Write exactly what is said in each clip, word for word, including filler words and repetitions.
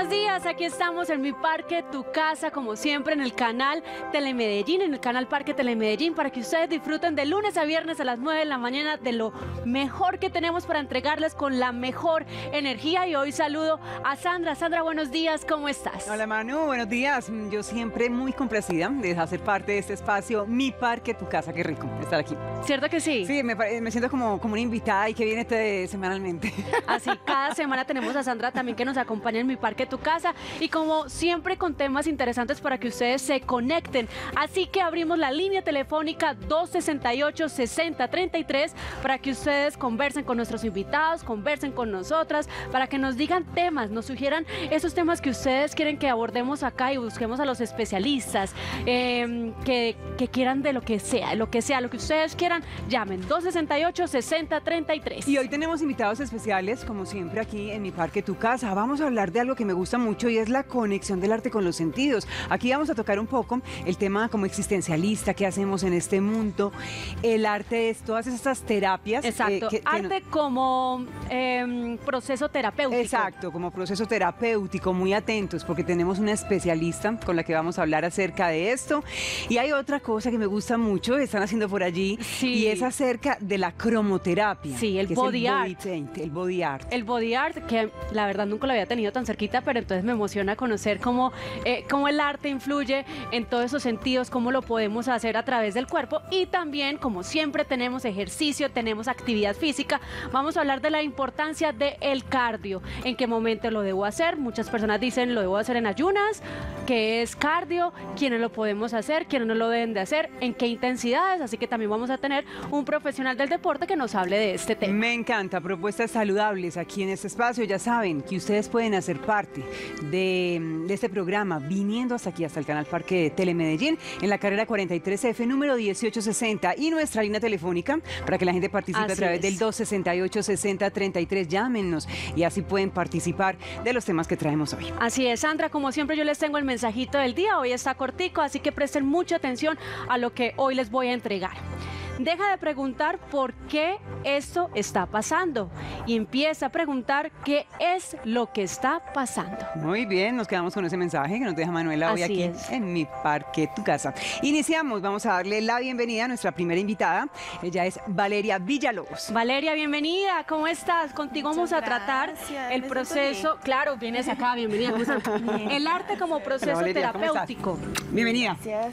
buenos días, aquí estamos en Mi Parque, Tu Casa, como siempre en el canal Telemedellín, en el canal Parque Telemedellín, para que ustedes disfruten de lunes a viernes a las nueve de la mañana de lo mejor que tenemos para entregarles con la mejor energía. Y hoy saludo a Sandra. Sandra, buenos días, ¿cómo estás? Hola Manu, buenos días. Yo siempre muy complacida de hacer parte de este espacio, Mi Parque, Tu Casa. Qué rico estar aquí. ¿Cierto que sí? Sí, me, me siento como, como una invitada y que viene este, semanalmente. Así, cada semana tenemos a Sandra también que nos acompaña en Mi Parque, Tu Casa, y como siempre con temas interesantes para que ustedes se conecten. Así que abrimos la línea telefónica dos sesenta y ocho, sesenta treinta y tres para que ustedes conversen con nuestros invitados, conversen con nosotras, para que nos digan temas, nos sugieran esos temas que ustedes quieren que abordemos acá y busquemos a los especialistas eh, que, que quieran de lo que sea, lo que sea, lo que ustedes quieran, llamen dos sesenta y ocho, sesenta treinta y tres. Y hoy tenemos invitados especiales, como siempre aquí en Mi Parque, Tu Casa. Vamos a hablar de algo que me gusta mucho y es la conexión del arte con los sentidos. Aquí vamos a tocar un poco el tema como existencialista, qué hacemos en este mundo. El arte es todas estas terapias. Exacto, eh, que, que arte no... como eh, proceso terapéutico. Exacto, como proceso terapéutico, muy atentos porque tenemos una especialista con la que vamos a hablar acerca de esto. Y hay otra cosa que me gusta mucho, que están haciendo por allí, sí. y es acerca de la cromoterapia. Sí, el que body es el art. Body paint, el body art. El body art, que la verdad nunca lo había tenido tan cerquita, pero entonces me emociona conocer cómo, eh, cómo el arte influye en todos esos sentidos, cómo lo podemos hacer a través del cuerpo, y también, como siempre, tenemos ejercicio, tenemos actividad física. Vamos a hablar de la importancia del cardio, en qué momento lo debo hacer. Muchas personas dicen lo debo hacer en ayunas, qué es cardio, quiénes lo podemos hacer, quiénes no lo deben de hacer, en qué intensidades. Así que también vamos a tener un profesional del deporte que nos hable de este tema. Me encanta, propuestas saludables aquí en este espacio. Ya saben que ustedes pueden hacer parte de, de este programa viniendo hasta aquí, hasta el canal Parque Telemedellín, en la carrera cuarenta y tres F, número dieciocho sesenta, y nuestra línea telefónica para que la gente participe así a través es. del dos sesenta y ocho, sesenta treinta y tres. Llámenos y así pueden participar de los temas que traemos hoy. Así es, Sandra, como siempre yo les tengo el mensajito del día. Hoy está cortico, así que presten mucha atención a lo que hoy les voy a entregar. Deja de preguntar por qué esto está pasando y empieza a preguntar qué es lo que está pasando. Muy bien, nos quedamos con ese mensaje que nos deja Manuela hoy Así aquí es. en Mi Parque, Tu Casa. Iniciamos, vamos a darle la bienvenida a nuestra primera invitada. Ella es Valeria Villalobos. Valeria, bienvenida, ¿cómo estás? Contigo vamos a tratar el proceso. Claro, vienes acá, bienvenida. ¿Cómo estás? El arte como proceso Hola, Valeria, ¿cómo estás? terapéutico. Bienvenida. Gracias.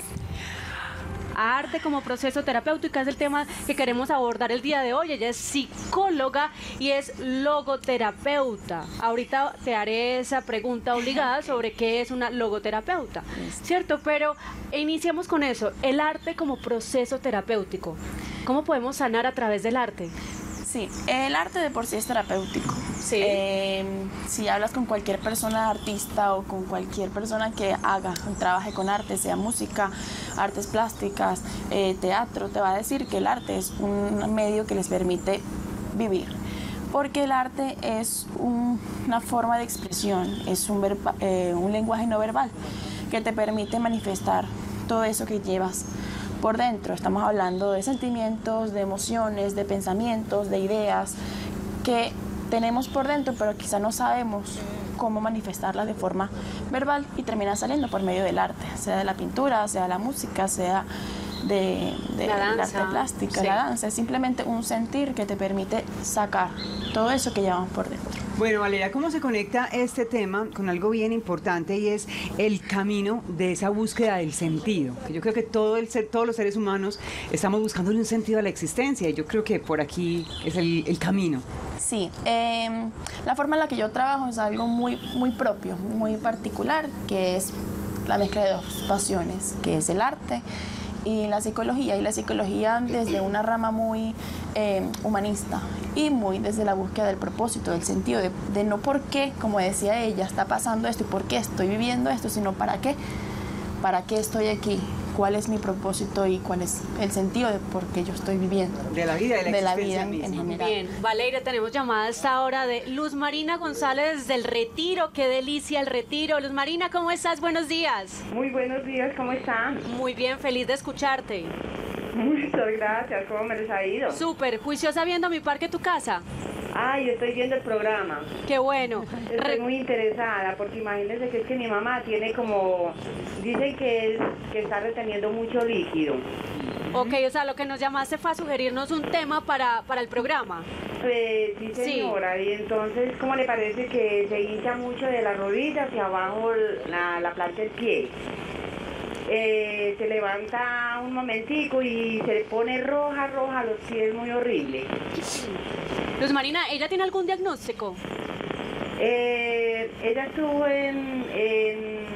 Arte como proceso terapéutico es el tema que queremos abordar el día de hoy. Ella es psicóloga y es logoterapeuta. Ahorita te haré esa pregunta obligada sobre qué es una logoterapeuta, ¿cierto? Pero iniciamos con eso, el arte como proceso terapéutico. ¿Cómo podemos sanar a través del arte? Sí, el arte de por sí es terapéutico. Sí. Eh, si hablas con cualquier persona artista o con cualquier persona que haga, trabaje con arte, sea música, artes plásticas, eh, teatro, te va a decir que el arte es un medio que les permite vivir. Porque el arte es un, una forma de expresión, es un, verba, eh, un lenguaje no verbal que te permite manifestar todo eso que llevas por dentro. Estamos hablando de sentimientos, de emociones, de pensamientos, de ideas que tenemos por dentro, pero quizá no sabemos cómo manifestarlas de forma verbal y termina saliendo por medio del arte, sea de la pintura, sea de la música, sea de, de la la danza, arte plástica, sí. La danza. Es simplemente un sentir que te permite sacar todo eso que llevamos por dentro. Bueno, Valeria, ¿cómo se conecta este tema con algo bien importante y es el camino de esa búsqueda del sentido? Que yo creo que todo el ser, todos los seres humanos estamos buscándole un sentido a la existencia y yo creo que por aquí es el, el camino. Sí, eh, la forma en la que yo trabajo es algo muy, muy propio, muy particular, que es la mezcla de dos pasiones, que es el arte y la psicología, y la psicología desde una rama muy eh, humanista y muy desde la búsqueda del propósito, del sentido, de, de no por qué, como decía ella, está pasando esto y por qué estoy viviendo esto, sino para qué, para qué estoy aquí, cuál es mi propósito y cuál es el sentido de por qué yo estoy viviendo. De la vida, de la de la existencia vida en, misma. en general. Bien, Valeria, tenemos llamada a esta hora de Luz Marina González del Retiro. Qué delicia el Retiro. Luz Marina, ¿cómo estás? Buenos días. Muy buenos días, ¿cómo están? Muy bien, feliz de escucharte. Muchas gracias, ¿cómo me les ha ido? Súper, juiciosa viendo Mi Parque, Tu Casa. Ay, yo estoy viendo el programa. Qué bueno. Estoy Re- muy interesada, porque imagínense que es que mi mamá tiene como, dicen que, es, que está reteniendo mucho líquido. Ok, o sea, lo que nos llamaste fue a sugerirnos un tema para, para el programa. Pues, sí, Sí. señora, y entonces, ¿cómo le parece que se hincha mucho de la rodilla hacia abajo la, la planta del pie? Eh, se levanta un momentico y se le pone roja, roja los pies, muy horrible. Luz Marina, ¿ella tiene algún diagnóstico? Eh, ella estuvo en, en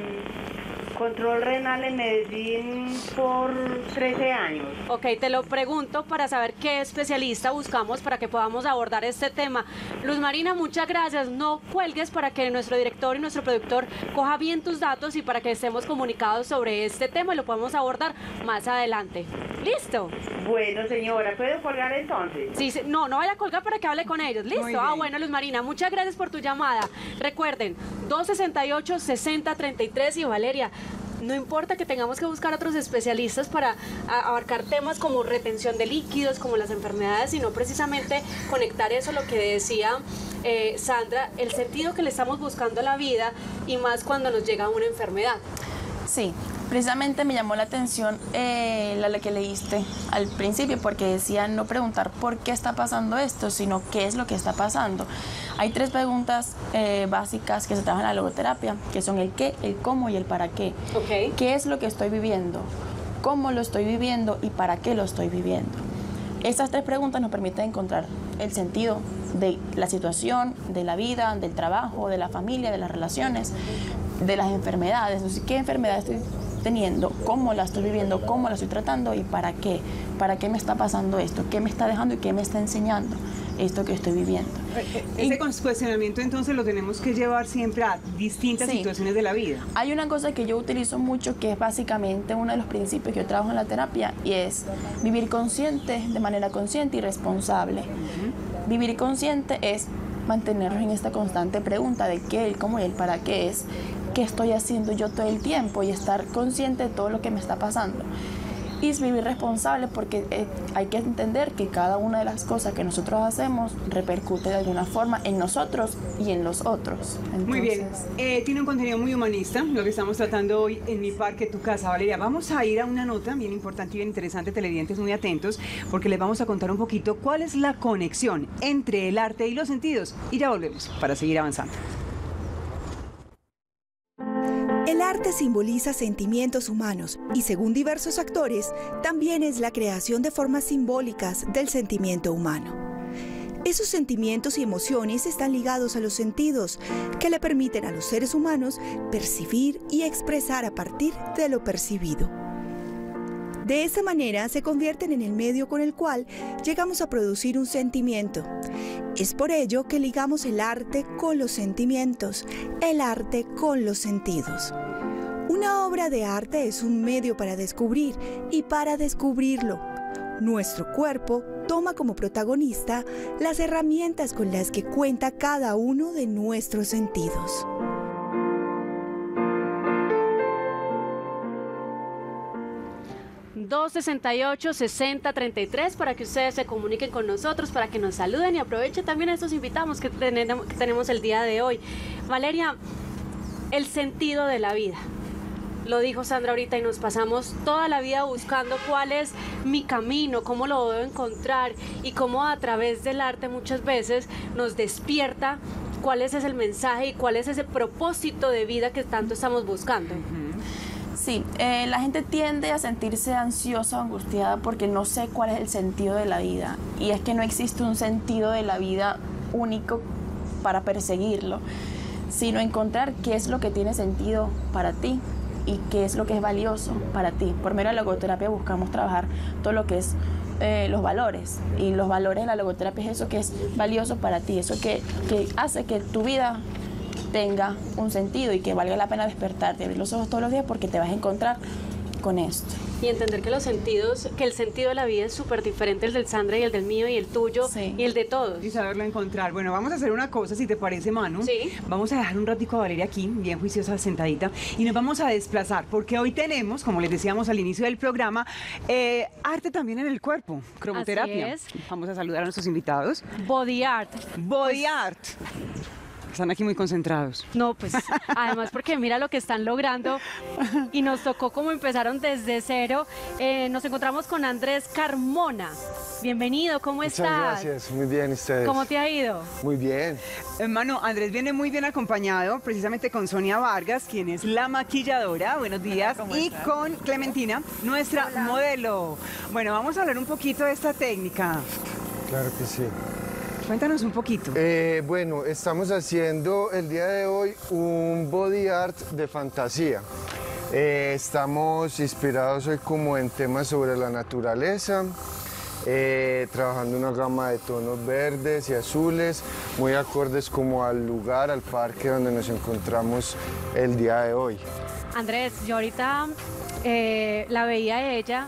control renal en Medellín por trece años. Ok, te lo pregunto para saber qué especialista buscamos para que podamos abordar este tema. Luz Marina, muchas gracias. No cuelgues para que nuestro director y nuestro productor coja bien tus datos y para que estemos comunicados sobre este tema y lo podamos abordar más adelante. ¿Listo? Bueno, señora, ¿puedo colgar entonces? Sí, sí, no, no vaya a colgar para que hable con ellos. Muy ¿Listo? bien. Ah, bueno, Luz Marina, muchas gracias por tu llamada. Recuerden, dos sesenta y ocho, sesenta treinta y tres y Valeria, no importa que tengamos que buscar otros especialistas para a- abarcar temas como retención de líquidos, como las enfermedades, sino precisamente conectar eso, lo que decía eh, Sandra, el sentido que le estamos buscando a la vida y más cuando nos llega una enfermedad. Sí, precisamente me llamó la atención eh, la, la que leíste al principio, porque decía no preguntar por qué está pasando esto, sino qué es lo que está pasando. Hay tres preguntas eh, básicas que se trabajan en la logoterapia, que son el qué, el cómo y el para qué. Ok. ¿Qué es lo que estoy viviendo? ¿Cómo lo estoy viviendo? ¿Y para qué lo estoy viviendo? Estas tres preguntas nos permiten encontrar el sentido de la situación, de la vida, del trabajo, de la familia, de las relaciones, de las enfermedades. Entonces, ¿qué enfermedad estoy teniendo? ¿Cómo la estoy viviendo? ¿Cómo la estoy tratando? ¿Y para qué? ¿Para qué me está pasando esto? ¿Qué me está dejando y qué me está enseñando esto que estoy viviendo? Ese cuestionamiento entonces lo tenemos que llevar siempre a distintas Sí. situaciones de la vida. Hay una cosa que yo utilizo mucho que es básicamente uno de los principios que yo trabajo en la terapia y es vivir consciente de manera consciente y responsable. Vivir consciente es mantenernos en esta constante pregunta de qué, el cómo y el para qué es, qué estoy haciendo yo todo el tiempo y estar consciente de todo lo que me está pasando. Y es vivir responsable porque eh, hay que entender que cada una de las cosas que nosotros hacemos repercute de alguna forma en nosotros y en los otros. Entonces, Muy bien, eh, tiene un contenido muy humanista, lo que estamos tratando hoy en Mi Parque, Tu Casa. Valeria, vamos a ir a una nota bien importante y bien interesante, televidentes muy atentos, porque les vamos a contar un poquito cuál es la conexión entre el arte y los sentidos. Y ya volvemos para seguir avanzando. El arte simboliza sentimientos humanos y, según diversos actores, también es la creación de formas simbólicas del sentimiento humano. Esos sentimientos y emociones están ligados a los sentidos, que le permiten a los seres humanos percibir y expresar a partir de lo percibido. De esa manera se convierten en el medio con el cual llegamos a producir un sentimiento. Es por ello que ligamos el arte con los sentimientos, el arte con los sentidos. Una obra de arte es un medio para descubrir y para descubrirlo. Nuestro cuerpo toma como protagonista las herramientas con las que cuenta cada uno de nuestros sentidos. dos sesenta y ocho, sesenta treinta y tres para que ustedes se comuniquen con nosotros, para que nos saluden y aprovechen también a estos invitados que tenemos, que tenemos el día de hoy. Valeria, el sentido de la vida. Lo dijo Sandra ahorita y nos pasamos toda la vida buscando cuál es mi camino, cómo lo debo encontrar y cómo a través del arte muchas veces nos despierta cuál es ese mensaje y cuál es ese propósito de vida que tanto estamos buscando. Sí, eh, la gente tiende a sentirse ansiosa o angustiada porque no sé cuál es el sentido de la vida. Y es que no existe un sentido de la vida único para perseguirlo, sino encontrar qué es lo que tiene sentido para ti y qué es lo que es valioso para ti. Por medio de la logoterapia buscamos trabajar todo lo que es eh, los valores. Y los valores de la logoterapia es eso que es valioso para ti, eso que, que hace que tu vida tenga un sentido y que valga la pena despertarte y abrir los ojos todos los días porque te vas a encontrar con esto. Y entender que los sentidos, que el sentido de la vida es súper diferente el del Sandra y el del mío y el tuyo Sí. y el de todos. Y saberlo encontrar. Bueno, vamos a hacer una cosa, si te parece, Manu. Sí. Vamos a dejar un ratico a Valeria aquí, bien juiciosa, sentadita, y nos vamos a desplazar, porque hoy tenemos, como les decíamos al inicio del programa, eh, arte también en el cuerpo, cromoterapia. Así Vamos a saludar a nuestros invitados. Body art. Body art. Están aquí muy concentrados. No, pues además porque mira lo que están logrando y nos tocó como empezaron desde cero. Eh, nos encontramos con Andrés Carmona. Bienvenido, ¿cómo Muchas estás? gracias, muy bien, ¿y ustedes? ¿Cómo te ha ido? Muy bien. Hermano, Andrés viene muy bien acompañado, precisamente con Sonia Vargas, quien es la maquilladora. Buenos días. Y con Clementina, nuestra modelo. Bueno, vamos a hablar un poquito de esta técnica. Claro que sí. Cuéntanos un poquito. Eh, bueno, estamos haciendo el día de hoy un body art de fantasía. Eh, estamos inspirados hoy como en temas sobre la naturaleza, eh, trabajando una gama de tonos verdes y azules, muy acordes como al lugar, al parque donde nos encontramos el día de hoy. Andrés, yo ahorita eh, la veía a ella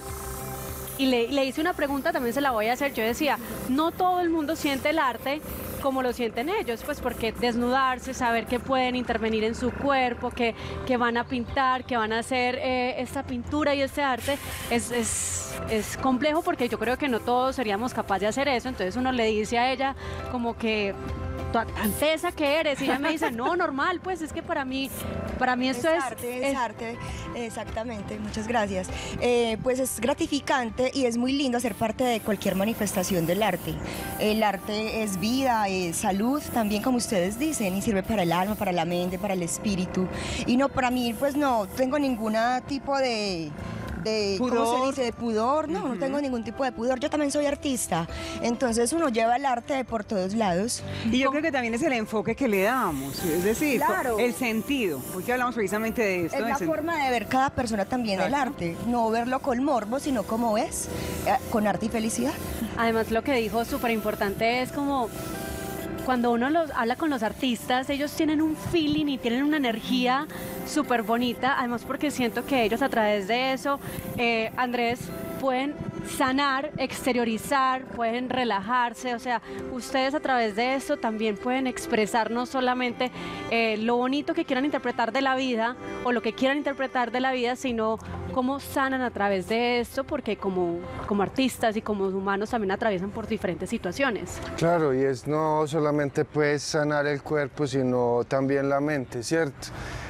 y le, le hice una pregunta, también se la voy a hacer. Yo decía, no todo el mundo siente el arte como lo sienten ellos, pues porque desnudarse, saber que pueden intervenir en su cuerpo, que, que van a pintar, que van a hacer eh, esta pintura y este arte, es, es, es complejo porque yo creo que no todos seríamos capaces de hacer eso. Entonces uno le dice a ella como que tan tesa que eres, y ella me dice, no, normal, pues es que para mí, para mí esto es, es... arte, es, es arte, exactamente, muchas gracias. Eh, pues es gratificante y es muy lindo ser parte de cualquier manifestación del arte. El arte es vida, es salud, también como ustedes dicen, y sirve para el alma, para la mente, para el espíritu. Y no, para mí, pues no tengo ningún tipo de... de ¿cómo ¿Pudor? se dice? De pudor, no, no tengo ningún tipo de pudor, yo también soy artista, entonces uno lleva el arte por todos lados. Y yo creo que también es el enfoque que le damos, es decir, Claro. el sentido. Hoy que hablamos precisamente de esto. Es la de sen- forma de ver cada persona también el Exacto. arte, no verlo con morbo, sino como es, eh, con arte y felicidad. Además, lo que dijo súper importante es como cuando uno los, habla con los artistas, ellos tienen un feeling y tienen una energía súper bonita, además porque siento que ellos a través de eso, eh, Andrés, pueden sanar, exteriorizar, pueden relajarse, o sea, ustedes a través de eso también pueden expresar no solamente eh, lo bonito que quieran interpretar de la vida o lo que quieran interpretar de la vida, sino cómo sanan a través de esto, porque como, como artistas y como humanos también atraviesan por diferentes situaciones. Claro, y es no solamente pues sanar el cuerpo, sino también la mente, ¿cierto?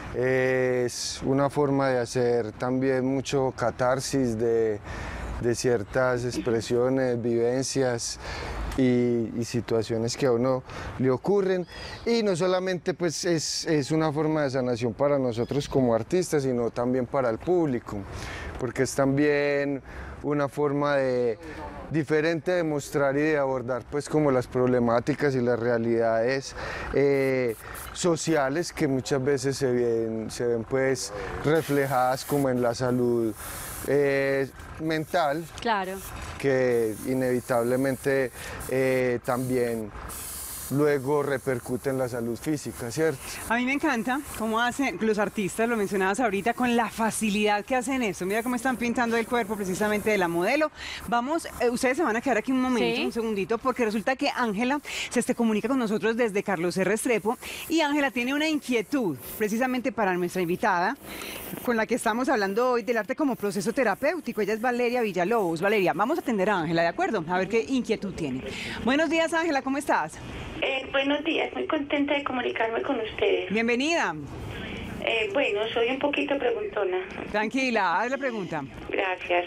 Es una forma de hacer también mucho catarsis de, de ciertas expresiones, vivencias y, y situaciones que a uno le ocurren. Y no solamente pues es, es una forma de sanación para nosotros como artistas, sino también para el público, porque es también una forma de diferente de mostrar y de abordar pues como las problemáticas y las realidades eh, sociales que muchas veces se ven, se ven pues reflejadas como en la salud eh, mental, Claro. que inevitablemente eh, también luego repercute en la salud física, ¿cierto? A mí me encanta cómo hacen los artistas, lo mencionabas ahorita, con la facilidad que hacen esto. Mira cómo están pintando el cuerpo precisamente de la modelo. Vamos, eh, ustedes se van a quedar aquí un momento, Sí. un segundito, porque resulta que Ángela se este, comunica con nosotros desde Carlos R. Restrepo, y Ángela tiene una inquietud precisamente para nuestra invitada, con la que estamos hablando hoy del arte como proceso terapéutico. Ella es Valeria Villalobos. Valeria, vamos a atender a Ángela, ¿de acuerdo? A ver qué inquietud tiene. Buenos días, Ángela, ¿cómo estás? Eh, buenos días, muy contenta de comunicarme con ustedes. Bienvenida. Eh, bueno, soy un poquito preguntona. Tranquila, haz la pregunta. Gracias.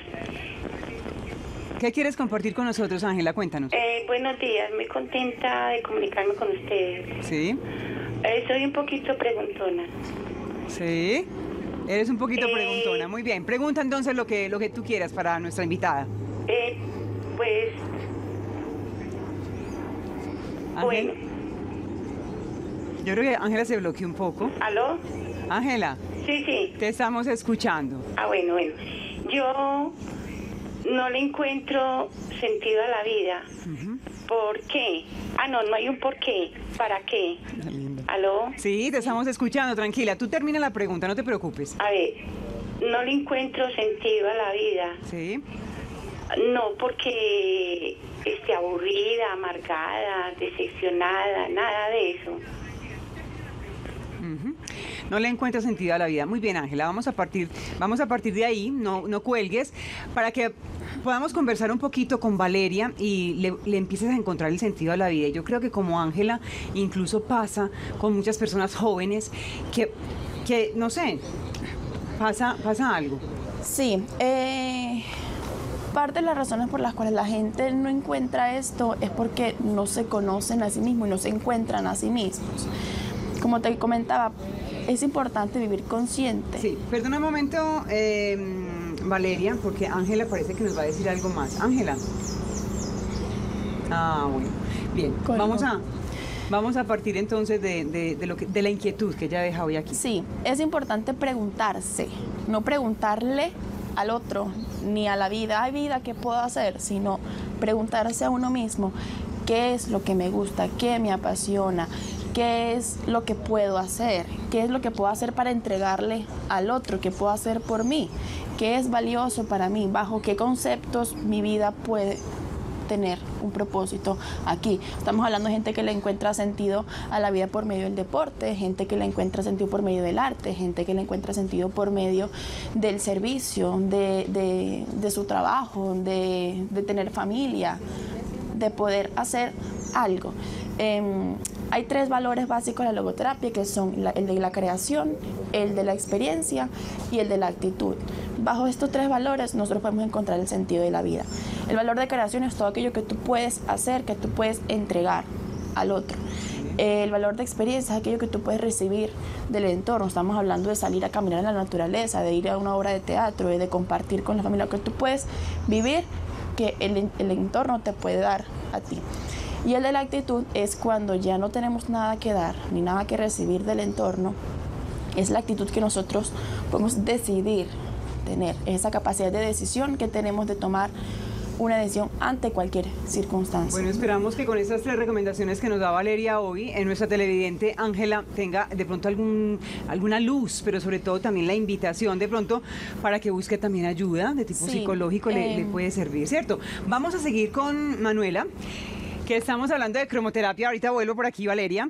¿Qué quieres compartir con nosotros, Ángela? Cuéntanos. Eh, buenos días, muy contenta de comunicarme con ustedes. Sí, Eh, soy un poquito preguntona. sí. Eres un poquito Eh. preguntona. Muy bien. Pregunta entonces lo que, lo que tú quieras para nuestra invitada. Eh, pues, Ángel, bueno, yo creo que Ángela se bloqueó un poco. ¿aló? Ángela, Sí, sí. te estamos escuchando. Ah, bueno, bueno. Yo no le encuentro sentido a la vida. ¿Por qué? Ah, no, no hay un por qué. ¿Para qué? ¿Aló? Sí, te estamos escuchando, tranquila. Tú termina la pregunta, no te preocupes. A ver, no le encuentro sentido a la vida. Sí. No porque esté aburrida, amargada, decepcionada, nada de eso. Uh-huh. No le encuentra sentido a la vida. Muy bien, Ángela, vamos a partir, vamos a partir de ahí, no, no cuelgues, para que podamos conversar un poquito con Valeria y le, le empieces a encontrar el sentido a la vida. Yo creo que como Ángela incluso pasa con muchas personas jóvenes que, que no sé, pasa, pasa algo. Sí, eh, parte de las razones por las cuales la gente no encuentra esto es porque no se conocen a sí mismos y no se encuentran a sí mismos. Como te comentaba, es importante vivir consciente. Sí, perdona un momento, eh, Valeria, porque Ángela parece que nos va a decir algo más. Ángela. Ah, bueno. Bien, Con vamos a, vamos a partir entonces de, de, de, lo que, de la inquietud que ella deja hoy aquí. Sí, es importante preguntarse, no preguntarle al otro, ni a la vida, ay vida, ¿qué puedo hacer? Sino preguntarse a uno mismo, ¿qué es lo que me gusta? ¿Qué me apasiona? ¿Qué es lo que puedo hacer? ¿Qué es lo que puedo hacer para entregarle al otro? ¿Qué puedo hacer por mí? ¿Qué es valioso para mí? ¿Bajo qué conceptos mi vida puede tener un propósito aquí? Estamos hablando de gente que le encuentra sentido a la vida por medio del deporte, gente que le encuentra sentido por medio del arte, gente que le encuentra sentido por medio del servicio, de, de, de su trabajo, de, de tener familia, de poder hacer algo. Eh, hay tres valores básicos de la logoterapia, que son la, el de la creación, el de la experiencia y el de la actitud. Bajo estos tres valores nosotros podemos encontrar el sentido de la vida. El valor de creación es todo aquello que tú puedes hacer, que tú puedes entregar al otro. El valor de experiencia es aquello que tú puedes recibir del entorno. Estamos hablando de salir a caminar en la naturaleza, de ir a una obra de teatro, de compartir con la familia, que tú puedes vivir, que el, el entorno te puede dar a ti. Y el de la actitud es cuando ya no tenemos nada que dar ni nada que recibir del entorno. Es la actitud que nosotros podemos decidir tener, esa capacidad de decisión que tenemos de tomar una decisión ante cualquier circunstancia. Bueno, esperamos que con estas tres recomendaciones que nos da Valeria hoy, en nuestra televidente Ángela tenga de pronto algún, alguna luz, pero sobre todo también la invitación de pronto para que busque también ayuda de tipo sí, psicológico, eh, le, le puede servir, ¿cierto? Vamos a seguir con Manuela, que estamos hablando de cromoterapia. Ahorita vuelvo por aquí, Valeria.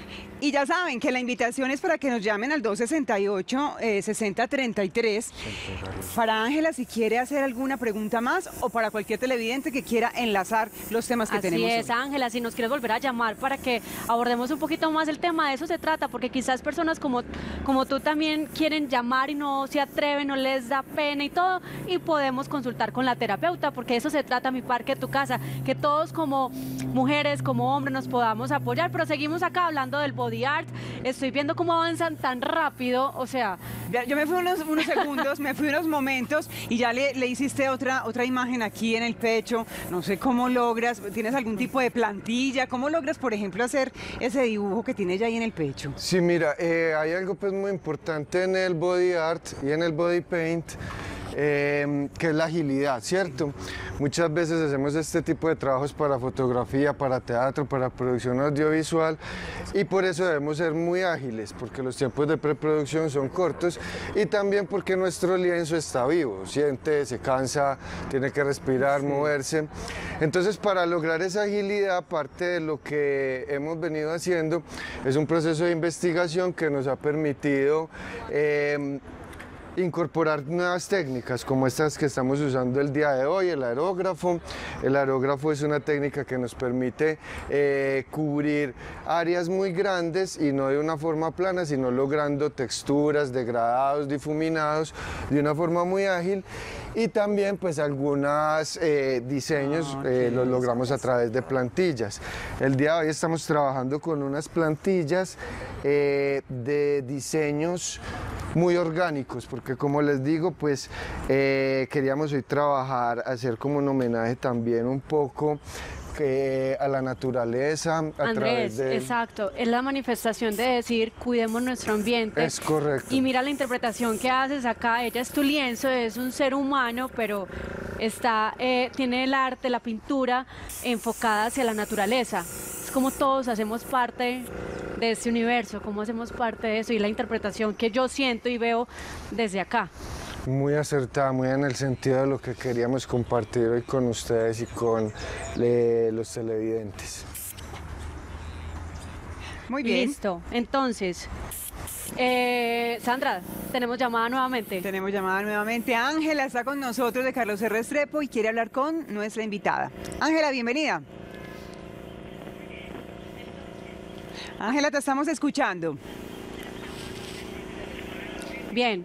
Y ya saben que la invitación es para que nos llamen al dos sesenta y ocho, sesenta treinta y tres. Para Ángela, si quiere hacer alguna pregunta más, o para cualquier televidente que quiera enlazar los temas que Así tenemos es, hoy. Ángela, si nos quieres volver a llamar para que abordemos un poquito más el tema, de eso se trata, porque quizás personas como, como tú también quieren llamar y no se atreven, no les da pena y todo, y podemos consultar con la terapeuta, porque de eso se trata Mi Parque, Tu Casa, que todos como mujeres, como hombres nos podamos apoyar. Pero seguimos acá hablando del body art. Estoy viendo cómo avanzan tan rápido, o sea... Yo me fui unos, unos segundos, me fui unos momentos y ya le, le hiciste otra, otra imagen aquí en el pecho. No sé cómo logras, ¿tienes algún tipo de plantilla? ¿Cómo logras, por ejemplo, hacer ese dibujo que tiene ya ahí en el pecho? Sí, mira, eh, hay algo pues muy importante en el body art y en el body paint, eh, que es la agilidad, ¿cierto? Muchas veces hacemos este tipo de trabajos para fotografía, para teatro, para producción audiovisual, y por eso debemos ser muy ágiles, porque los tiempos de preproducción son cortos, y también porque nuestro lienzo está vivo, siente, se cansa, tiene que respirar, sí, moverse. Entonces, para lograr esa agilidad, parte de lo que hemos venido haciendo es un proceso de investigación que nos ha permitido eh, incorporar nuevas técnicas como estas que estamos usando el día de hoy, el aerógrafo. El aerógrafo es una técnica que nos permite eh, cubrir áreas muy grandes y no de una forma plana, sino logrando texturas, degradados, difuminados de una forma muy ágil. Y también pues algunos eh, diseños ah, okay. eh, los logramos a través de plantillas. El día de hoy estamos trabajando con unas plantillas eh, de diseños muy orgánicos, porque como les digo, pues eh, queríamos hoy trabajar, hacer como un homenaje también un poco que a la naturaleza, a Andrés, través de... exacto, es la manifestación de decir, cuidemos nuestro ambiente. Es correcto. Y mira la interpretación que haces acá, ella es tu lienzo, es un ser humano, pero está, eh, tiene el arte, la pintura enfocada hacia la naturaleza. Es como todos hacemos parte de este universo, como hacemos parte de eso, y la interpretación que yo siento y veo desde acá. muy acertada, muy en el sentido de lo que queríamos compartir hoy con ustedes y con eh, los televidentes. Muy bien. Listo. Entonces, eh, Sandra, tenemos llamada nuevamente. Tenemos llamada nuevamente. Ángela está con nosotros de Carlos R. Restrepo y quiere hablar con nuestra invitada. Ángela, bienvenida. Ángela, te estamos escuchando. Bien.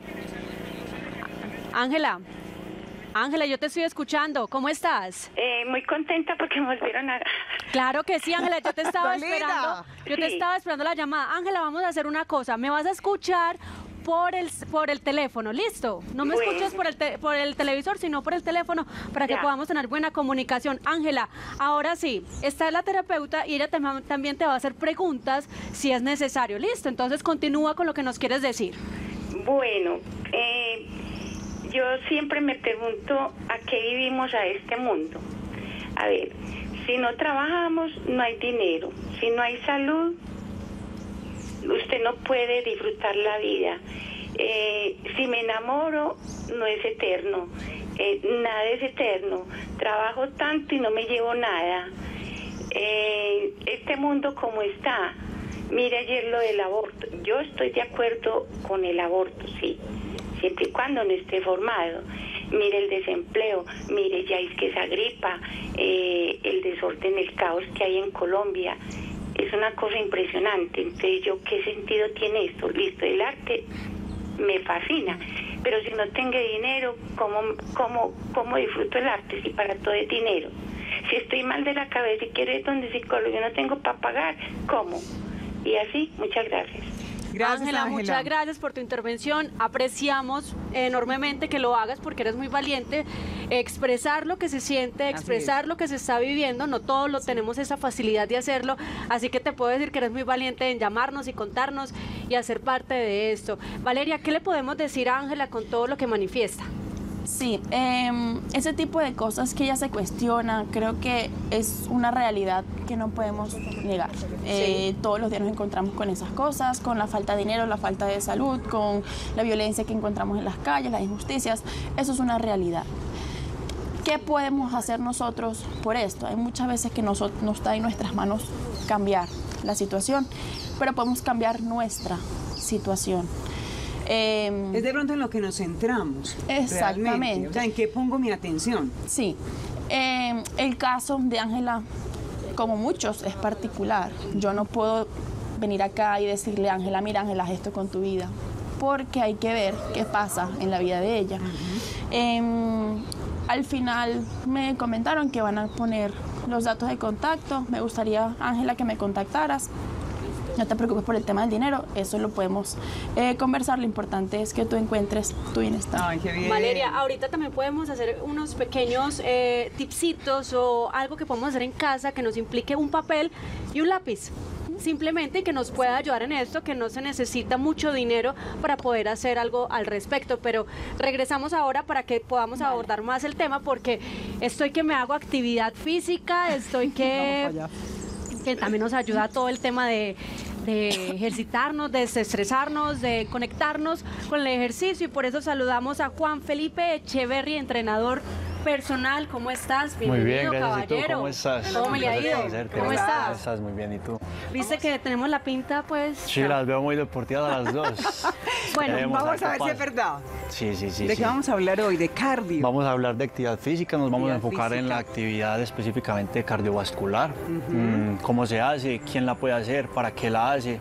Ángela, Ángela, yo te estoy escuchando. ¿Cómo estás? Eh, muy contenta porque me volvieron a... Claro que sí, Ángela, yo te estaba Tan linda. esperando. Yo te Sí. estaba esperando la llamada. Ángela, vamos a hacer una cosa. Me vas a escuchar por el, por el teléfono, ¿listo? No me Bueno. escuches por el, te- por el televisor, sino por el teléfono para que Ya. podamos tener buena comunicación. Ángela, ahora sí, está la terapeuta y ella tam- también te va a hacer preguntas si es necesario, ¿listo? Entonces continúa con lo que nos quieres decir. Bueno, eh, yo siempre me pregunto a qué vivimos a este mundo. A ver, si no trabajamos, no hay dinero. Si no hay salud, usted no puede disfrutar la vida. Eh, si me enamoro, no es eterno. Eh, nada es eterno. Trabajo tanto y no me llevo nada. Eh, este mundo como está. Mire ayer lo del aborto. Yo estoy de acuerdo con el aborto, sí, siempre y cuando no esté formado. Mire el desempleo, mire ya es que esa gripa, eh, el desorden, el caos que hay en Colombia. Es una cosa impresionante. Entonces, ¿yo qué sentido tiene esto? Listo, el arte me fascina, pero si no tengo dinero, ¿cómo, cómo, cómo disfruto el arte si para todo es dinero? Si estoy mal de la cabeza y quiero ir donde psicólogo y no tengo para pagar, ¿cómo? Y así, muchas gracias. Gracias, Ángela, Ángela. muchas gracias por tu intervención. Apreciamos enormemente que lo hagas porque eres muy valiente. Expresar lo que se siente, Así expresar es. lo que se está viviendo, no todos lo tenemos esa facilidad de hacerlo. Así que te puedo decir que eres muy valiente en llamarnos y contarnos y hacer parte de esto. Valeria, ¿qué le podemos decir a Ángela con todo lo que manifiesta? Sí, eh, ese tipo de cosas que ella se cuestiona, creo que es una realidad que no podemos negar. Eh, todos los días nos encontramos con esas cosas, con la falta de dinero, la falta de salud, con la violencia que encontramos en las calles, las injusticias. Eso es una realidad. ¿Qué podemos hacer nosotros por esto? Hay muchas veces que nos, no está en nuestras manos cambiar la situación, pero podemos cambiar nuestra situación. Eh, Es de pronto en lo que nos centramos. Exactamente. realmente. O sea, ¿en qué pongo mi atención? Sí, eh, el caso de Ángela, como muchos, es particular. Yo no puedo venir acá y decirle, Ángela, mira, Ángela, haz esto con tu vida, porque hay que ver qué pasa en la vida de ella. Eh, al final me comentaron que van a poner los datos de contacto. Me gustaría, Ángela, que me contactaras. No te preocupes por el tema del dinero, eso lo podemos eh, conversar. Lo importante es que tú encuentres tu bienestar. Ay, qué bien. Valeria, ahorita también podemos hacer unos pequeños eh, tipsitos o algo que podemos hacer en casa que nos implique un papel y un lápiz. Simplemente que nos pueda ayudar en esto, que no se necesita mucho dinero para poder hacer algo al respecto, pero regresamos ahora para que podamos abordar más el tema, porque estoy que me hago actividad física, estoy que, que también nos ayuda todo el tema de, de ejercitarnos, de desestresarnos, de conectarnos con el ejercicio, y por eso saludamos a Juan Felipe Echeverry, entrenador personal. ¿Cómo estás? Muy bien, Bienvenido, gracias. ¿Y tú caballero. cómo estás? ¿Cómo me le ha Placer ido? conocerte. ¿Cómo estás? ¿Cómo estás? Muy bien, ¿y tú? Viste que tenemos la pinta, pues. Sí, las veo muy deportivas a las dos. Bueno, Debemos Vamos ser a ver si es capaces. verdad. Sí, sí, sí. ¿De sí. qué vamos a hablar hoy? De cardio. Vamos a hablar de actividad física, nos vamos a Actividad enfocar en física. la actividad específicamente cardiovascular. Mm, cómo se hace, quién la puede hacer, para qué la hace,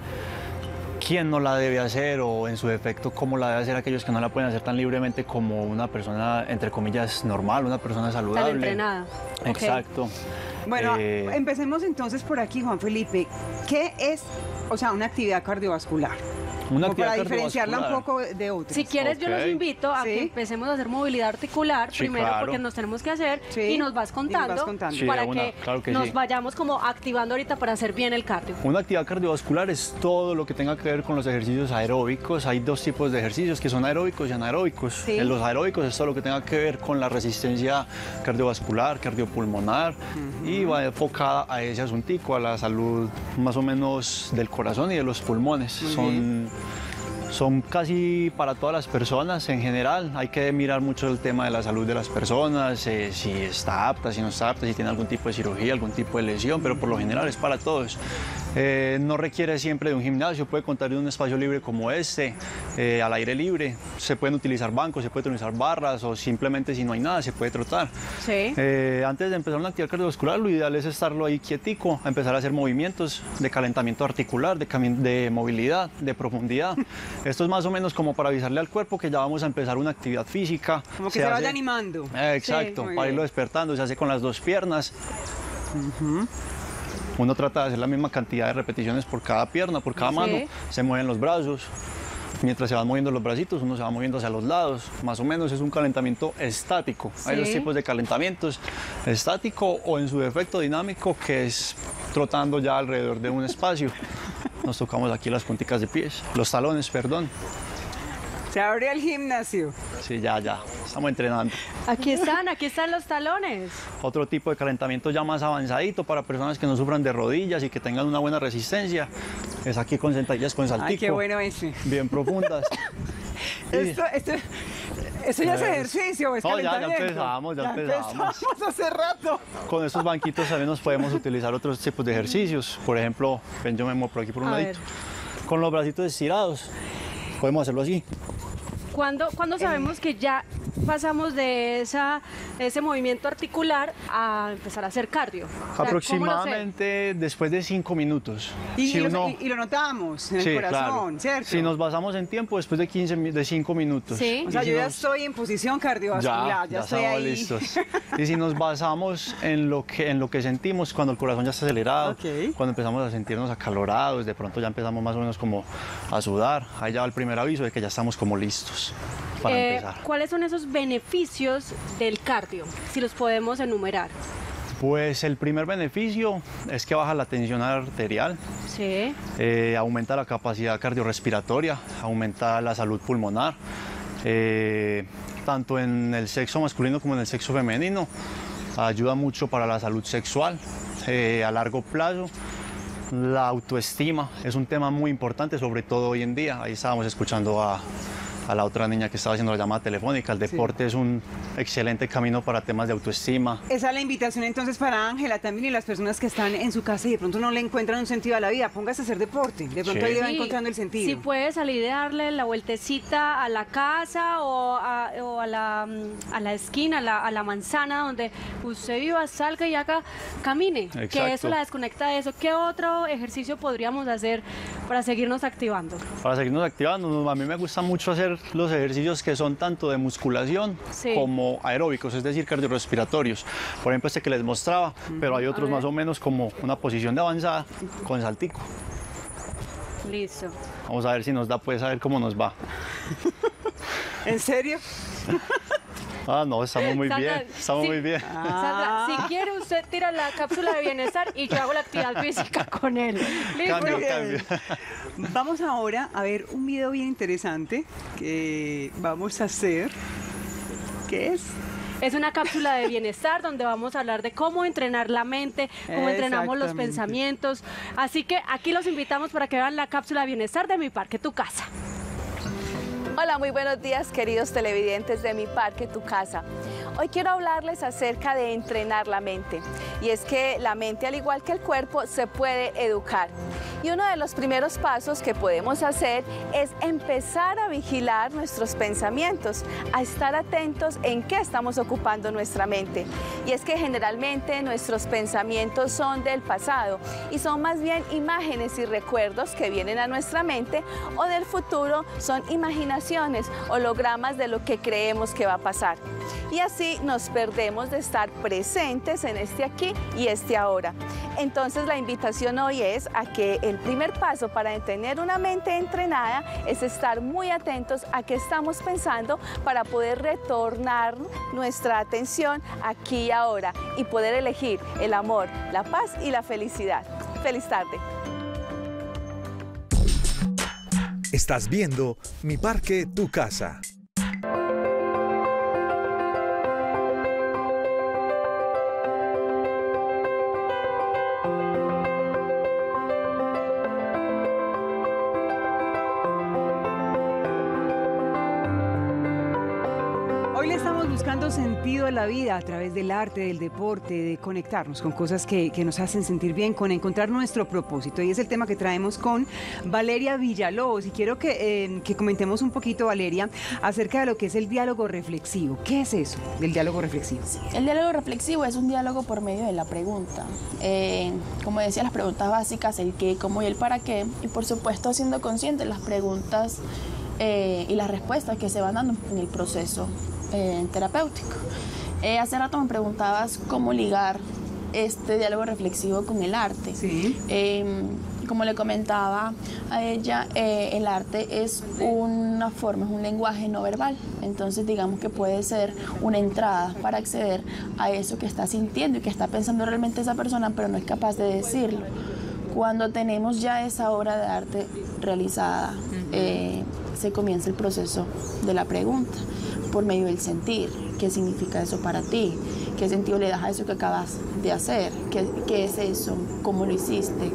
quién no la debe hacer, o en su defecto cómo la debe hacer aquellos que no la pueden hacer tan libremente como una persona, entre comillas, normal, una persona saludable. tan entrenada. Ok. Exacto. Bueno, Eh, empecemos entonces por aquí, Juan Felipe. ¿Qué es, o sea, una actividad cardiovascular? Una Como para actividad diferenciarla un cardiovascular. poco de otras. Si quieres, yo los Ok. invito a Sí. que empecemos a hacer movilidad articular Sí, primero, claro. porque nos tenemos que hacer, Sí. y nos vas Y nos contando, vas contando. Sí, para de una, que, claro que nos sí. vayamos como activando ahorita para hacer bien el cardio. Una actividad cardiovascular es todo lo que tenga que ver con los ejercicios aeróbicos. Hay dos tipos de ejercicios que son aeróbicos y anaeróbicos. Sí. En los aeróbicos es todo lo que tenga que ver con la resistencia cardiovascular, cardiopulmonar, y va enfocada a ese asuntico, a la salud más o menos del corazón y de los pulmones. Muy son son casi para todas las personas en general. Hay que mirar mucho el tema de la salud de las personas, eh, si está apta, si no está apta, si tiene algún tipo de cirugía, algún tipo de lesión, pero por lo general es para todos. Eh, no requiere siempre de un gimnasio, puede contar de un espacio libre como este, eh, al aire libre. Se pueden utilizar bancos, se pueden utilizar barras o simplemente si no hay nada se puede trotar. Sí. Eh, antes de empezar una actividad cardiovascular, lo ideal es estarlo ahí quietico, empezar a hacer movimientos de calentamiento articular, de, de movilidad, de profundidad. Esto es más o menos como para avisarle al cuerpo que ya vamos a empezar una actividad física. Como que se, se hace... vaya animando. Eh, exacto, sí, para irlo despertando, se hace con las dos piernas. Uh-huh. Uno trata de hacer la misma cantidad de repeticiones por cada pierna, por cada sí. mano. Se mueven los brazos. Mientras se van moviendo los bracitos, uno se va moviendo hacia los lados. Más o menos es un calentamiento estático. Sí. Hay dos tipos de calentamientos, estático o en su defecto dinámico, que es trotando ya alrededor de un espacio. Nos tocamos aquí las punticas de pies, los talones, perdón. Se abre el gimnasio. Sí, ya, ya, estamos entrenando. Aquí están, aquí están los talones. Otro tipo de calentamiento ya más avanzadito para personas que no sufran de rodillas y que tengan una buena resistencia. Es aquí con sentadillas con saltico. Ay, qué bueno ese. Bien profundas. esto, esto, esto ya es ejercicio, es no, calentamiento. Ya, ya empezamos, ya, ya empezamos. empezamos hace rato. Con estos banquitos también nos podemos utilizar otros tipos de ejercicios. Por ejemplo, ven, yo me muevo por aquí por un A ladito. ver. Con los bracitos estirados. Podemos hacerlo así. ¿Cuándo, ¿Cuándo sabemos que ya pasamos de esa, ese movimiento articular a empezar a hacer cardio? O sea, aproximadamente después de cinco minutos. Y, si y, uno... lo, y, y lo notamos en sí, el corazón, claro. ¿cierto? Si nos basamos en tiempo, después de quince, de cinco minutos. Sí. O sea, si yo ya nos... estoy en posición cardiovascular, ya, ya, ya estoy estamos ahí. listos. Y si nos basamos en lo, que, en lo que sentimos cuando el corazón ya está acelerado, okay. cuando empezamos a sentirnos acalorados, de pronto ya empezamos más o menos como a sudar, ahí ya va el primer aviso de que ya estamos como listos para eh, empezar. ¿Cuáles son esos beneficios del cardio, si los podemos enumerar? Pues el primer beneficio es que baja la tensión arterial, sí. eh, aumenta la capacidad cardiorrespiratoria, aumenta la salud pulmonar, eh, tanto en el sexo masculino como en el sexo femenino, ayuda mucho para la salud sexual eh, a largo plazo. La autoestima es un tema muy importante, sobre todo hoy en día. Ahí estábamos escuchando a... a la otra niña que estaba haciendo la llamada telefónica. El deporte sí. es un excelente camino para temas de autoestima. Esa es la invitación entonces para Ángela también y las personas que están en su casa y de pronto no le encuentran un sentido a la vida. Póngase a hacer deporte, de pronto sí. ahí le va sí. encontrando el sentido. Si puede salir de darle la vueltecita a la casa o a, o a, la, a la esquina, a la, a la manzana donde usted viva, salga y haga, camine. Exacto. Que eso la desconecta de eso. ¿Qué otro ejercicio podríamos hacer para seguirnos activando? Para seguirnos activando, a mí me gusta mucho hacer los ejercicios que son tanto de musculación sí. como aeróbicos, es decir, cardiorrespiratorios. Por ejemplo, este que les mostraba, uh-huh. pero hay otros más o menos como una posición de avanzada con saltico. Listo. Vamos a ver si nos da, pues a ver cómo nos va. ¿En serio? Ah, no, estamos muy Sandra, bien, estamos si, muy bien. Sandra, si quiere usted tira la cápsula de bienestar y yo hago la actividad física con él. ¿Listo? Cambio, cambio. Vamos ahora a ver un video bien interesante que vamos a hacer. ¿Qué es? Es una cápsula de bienestar donde vamos a hablar de cómo entrenar la mente, cómo entrenamos los pensamientos. Así que aquí los invitamos para que vean la cápsula de bienestar de Mi Parque Tu Casa. Hola, muy buenos días queridos televidentes de Mi Parque Tu Casa. Hoy quiero hablarles acerca de entrenar la mente. Y es que la mente, al igual que el cuerpo, se puede educar. Y uno de los primeros pasos que podemos hacer es empezar a vigilar nuestros pensamientos, a estar atentos en qué estamos ocupando nuestra mente. Y es que generalmente nuestros pensamientos son del pasado y son más bien imágenes y recuerdos que vienen a nuestra mente, o del futuro son imaginaciones, hologramas de lo que creemos que va a pasar. Y así nos perdemos de estar presentes en este aquí y este ahora. Entonces la invitación hoy es a que el primer paso para tener una mente entrenada es estar muy atentos a qué estamos pensando para poder retornar nuestra atención aquí y ahora y poder elegir el amor, la paz y la felicidad. Feliz tarde. Estás viendo Mi Parque Tu Casa. estamos buscando sentido a la vida a través del arte, del deporte, de conectarnos con cosas que, que nos hacen sentir bien, con encontrar nuestro propósito. Y es el tema que traemos con Valeria Villalobos. Y quiero que, eh, que comentemos un poquito, Valeria, acerca de lo que es el diálogo reflexivo. ¿Qué es eso del diálogo reflexivo? El diálogo reflexivo es un diálogo por medio de la pregunta. Eh, como decía, las preguntas básicas, el qué, cómo y el para qué. Y por supuesto, siendo consciente de las preguntas eh, y las respuestas que se van dando en el proceso eh, terapéutico. Eh, hace rato me preguntabas cómo ligar este diálogo reflexivo con el arte. Sí. Eh, como le comentaba a ella, eh, el arte es una forma, es un lenguaje no verbal. Entonces, digamos que puede ser una entrada para acceder a eso que está sintiendo y que está pensando realmente esa persona, pero no es capaz de decirlo. Cuando tenemos ya esa obra de arte realizada, eh, se comienza el proceso de la pregunta por medio del sentir. ¿Qué significa eso para ti? ¿Qué sentido le das a eso que acabas de hacer? ¿Qué, qué es eso? ¿Cómo lo hiciste?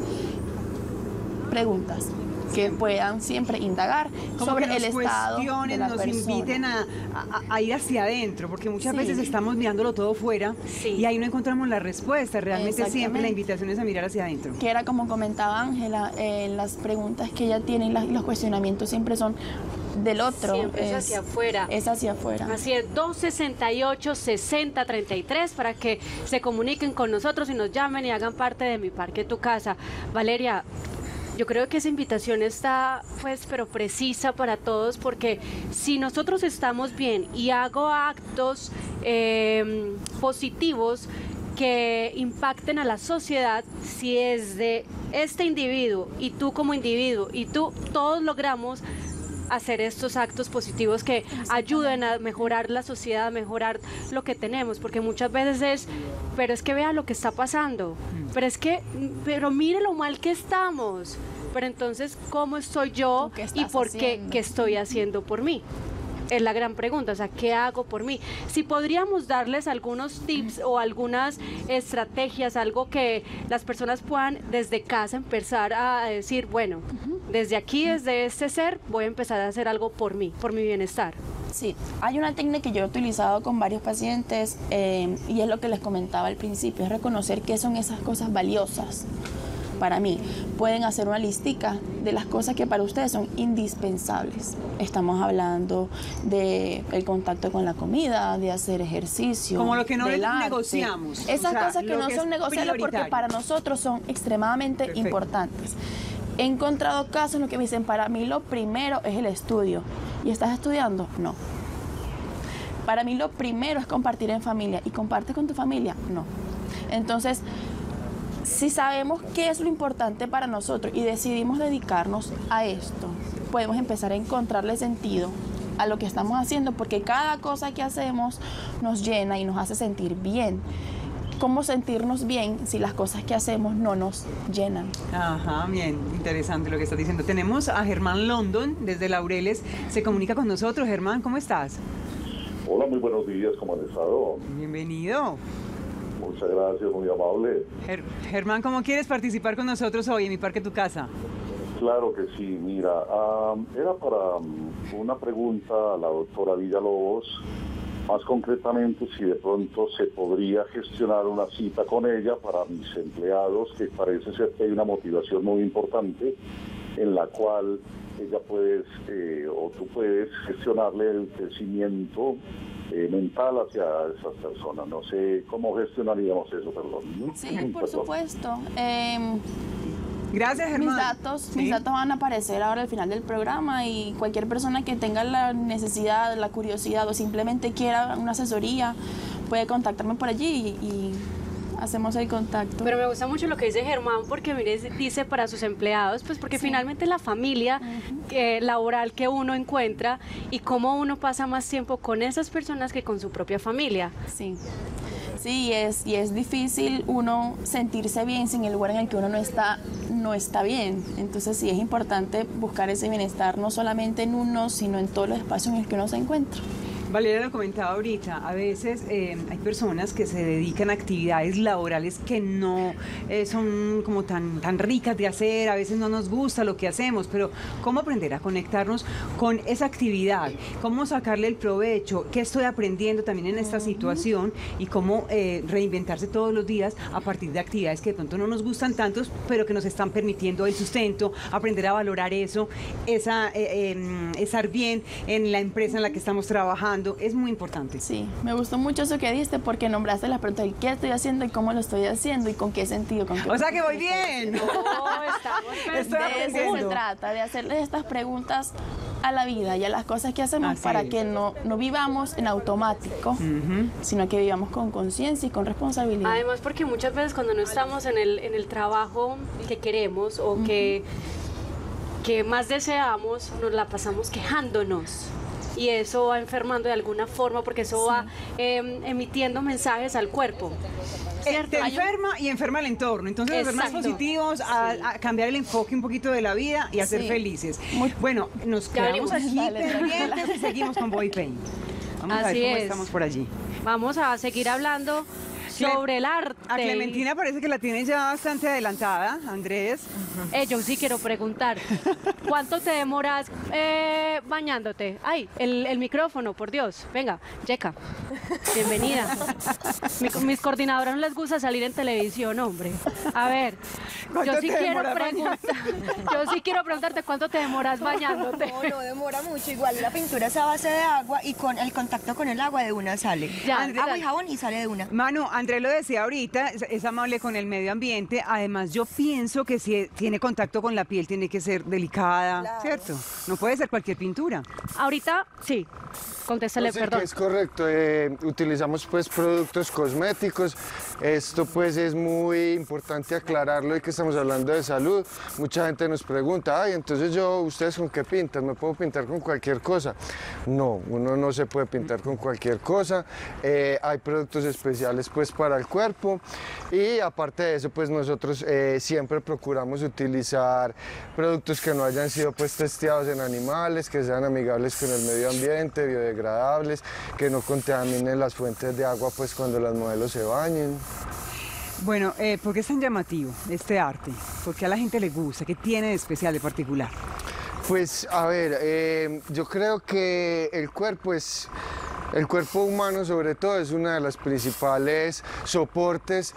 Preguntas que puedan siempre indagar Como sobre que el estado de la nos persona. inviten a, a, a ir hacia adentro, porque muchas Sí. veces estamos mirándolo todo fuera Sí. y ahí no encontramos la respuesta. Realmente siempre la Exactamente. invitación es a mirar hacia adentro. Que era como comentaba Ángela, eh, las preguntas que ella tiene y las- los cuestionamientos siempre son del otro. Siempre es hacia afuera. Es hacia afuera. Así es, dos sesenta y ocho, sesenta treinta y tres para que se comuniquen con nosotros y nos llamen y hagan parte de Mi Parque Tu Casa. Valeria, yo creo que esa invitación está, pues, pero precisa para todos, porque si nosotros estamos bien y hago actos eh, positivos que impacten a la sociedad, si es de este individuo y tú como individuo y tú, todos logramos hacer estos actos positivos que ayuden a mejorar la sociedad, a mejorar lo que tenemos, porque muchas veces es, pero es que vea lo que está pasando, pero es que, pero mire lo mal que estamos, pero entonces, ¿cómo estoy yo ¿Tú qué y estás por qué, haciendo? qué estoy haciendo por mí? Es la gran pregunta, o sea, ¿qué hago por mí? Si podríamos darles algunos tips o algunas estrategias, algo que las personas puedan desde casa empezar a decir, bueno, desde aquí, desde este ser, voy a empezar a hacer algo por mí, por mi bienestar. Sí, hay una técnica que yo he utilizado con varios pacientes eh, y es lo que les comentaba al principio, es reconocer qué son esas cosas valiosas para mí. Pueden hacer una listica de las cosas que para ustedes son indispensables. Estamos hablando de el contacto con la comida, de hacer ejercicio. Como lo que no del arte. negociamos. Esas O sea, cosas que lo no que son es negociables porque prioritario. para nosotros son extremadamente Perfecto. importantes. He encontrado casos en los que me dicen, para mí lo primero es el estudio. ¿Y estás estudiando? No. Para mí lo primero es compartir en familia. ¿Y compartes con tu familia? No. Entonces, si sabemos qué es lo importante para nosotros y decidimos dedicarnos a esto, podemos empezar a encontrarle sentido a lo que estamos haciendo, porque cada cosa que hacemos nos llena y nos hace sentir bien. ¿Cómo sentirnos bien si las cosas que hacemos no nos llenan? Ajá, bien, interesante lo que estás diciendo. Tenemos a Germán London desde Laureles, se comunica con nosotros. Germán, ¿cómo estás? Hola, muy buenos días, ¿cómo han estado? Bienvenido. Muchas gracias, muy amable. Ger- Germán, ¿cómo quieres participar con nosotros hoy en Mi Parque Tu Casa? Claro que sí, mira, um, era para um, una pregunta a la doctora Villalobos, más concretamente si de pronto se podría gestionar una cita con ella para mis empleados, que parece ser que hay una motivación muy importante en la cual ella puedes, eh, o tú puedes gestionarle el crecimiento eh, mental hacia esas personas. No sé cómo gestionaríamos eso, perdón. Sí, por Perdón. supuesto. Eh, Gracias, Germán. mis datos, Sí. mis datos van a aparecer ahora al final del programa y cualquier persona que tenga la necesidad, la curiosidad o simplemente quiera una asesoría puede contactarme por allí y, y hacemos el contacto. Pero me gusta mucho lo que dice Germán, porque mire, dice para sus empleados, pues porque Sí. finalmente la familia eh, laboral que uno encuentra y cómo uno pasa más tiempo con esas personas que con su propia familia. Sí. Sí, y es, y es difícil uno sentirse bien sin el lugar en el que uno no está, no está bien. Entonces sí es importante buscar ese bienestar no solamente en uno, sino en todos los espacios en los que uno se encuentra. Valeria lo comentaba ahorita, a veces eh, hay personas que se dedican a actividades laborales que no eh, son como tan, tan ricas de hacer, a veces no nos gusta lo que hacemos, pero ¿cómo aprender a conectarnos con esa actividad? ¿Cómo sacarle el provecho? ¿Qué estoy aprendiendo también en esta situación? Y cómo eh, reinventarse todos los días a partir de actividades que de pronto no nos gustan tantos, pero que nos están permitiendo el sustento, aprender a valorar eso, esa, eh, eh, estar bien en la empresa en la que estamos trabajando. Es muy importante. Sí, me gustó mucho eso que diste porque nombraste la pregunta de qué estoy haciendo y cómo lo estoy haciendo y con qué sentido. Con qué o sea que voy bien. Oh, estamos de eso se trata, de hacerles estas preguntas a la vida y a las cosas que hacemos. Así para es. Que no, no vivamos en automático, uh-huh. sino que vivamos con conciencia y con responsabilidad. Además, porque muchas veces cuando no estamos en el, en el trabajo que queremos o uh-huh. que, que más deseamos, nos la pasamos quejándonos. Y eso va enfermando de alguna forma porque eso sí. va eh, emitiendo mensajes al cuerpo. ¿Cierto? Te enferma y enferma el entorno. Entonces, ser más positivos, a, sí. a cambiar el enfoque un poquito de la vida y a ser sí. felices. Muy bueno, nos quedamos aquí pendientes y seguimos con Body Paint. Vamos Así a ver cómo es. estamos por allí. Vamos a seguir hablando sobre el arte. A Clementina parece que la tienes ya bastante adelantada, Andrés. Uh-huh. eh, yo sí quiero preguntar, ¿cuánto te demoras eh, bañándote? Ay, el, el micrófono, por Dios. Venga, Yeka, bienvenida. Mi, mis coordinadoras no les gusta salir en televisión, hombre. A ver, yo sí quiero preguntar, yo sí quiero preguntarte cuánto te demoras bañándote. No, no demora mucho. Igual la pintura es a base de agua y con el contacto con el agua de una sale. Ya, Andrés, agua y jabón y sale de una. Manu, Andrés lo decía ahorita, es, es amable con el medio ambiente. Además, yo pienso que si tiene contacto con la piel tiene que ser delicada, claro. ¿Cierto? No puede ser cualquier pintura. Ahorita, sí. Contéstale, sí, perdón. Es correcto, eh, utilizamos pues productos cosméticos. Esto pues es muy importante aclararlo y que estamos hablando de salud. Mucha gente nos pregunta, ay, entonces yo, ¿ustedes con qué pintan? ¿Me puedo pintar con cualquier cosa? No, uno no se puede pintar con cualquier cosa. Eh, hay productos especiales pues para el cuerpo y aparte de eso pues nosotros eh, siempre procuramos utilizar productos que no hayan sido pues testeados en animales, que sean amigables con el medio ambiente, biodegradables, agradables, que no contaminen las fuentes de agua pues cuando las modelos se bañen. Bueno, eh, ¿por qué es tan llamativo este arte? ¿Por qué a la gente le gusta? ¿Qué tiene de especial, de particular? Pues a ver, eh, yo creo que el cuerpo es... El cuerpo humano sobre todo es una de las principales soportes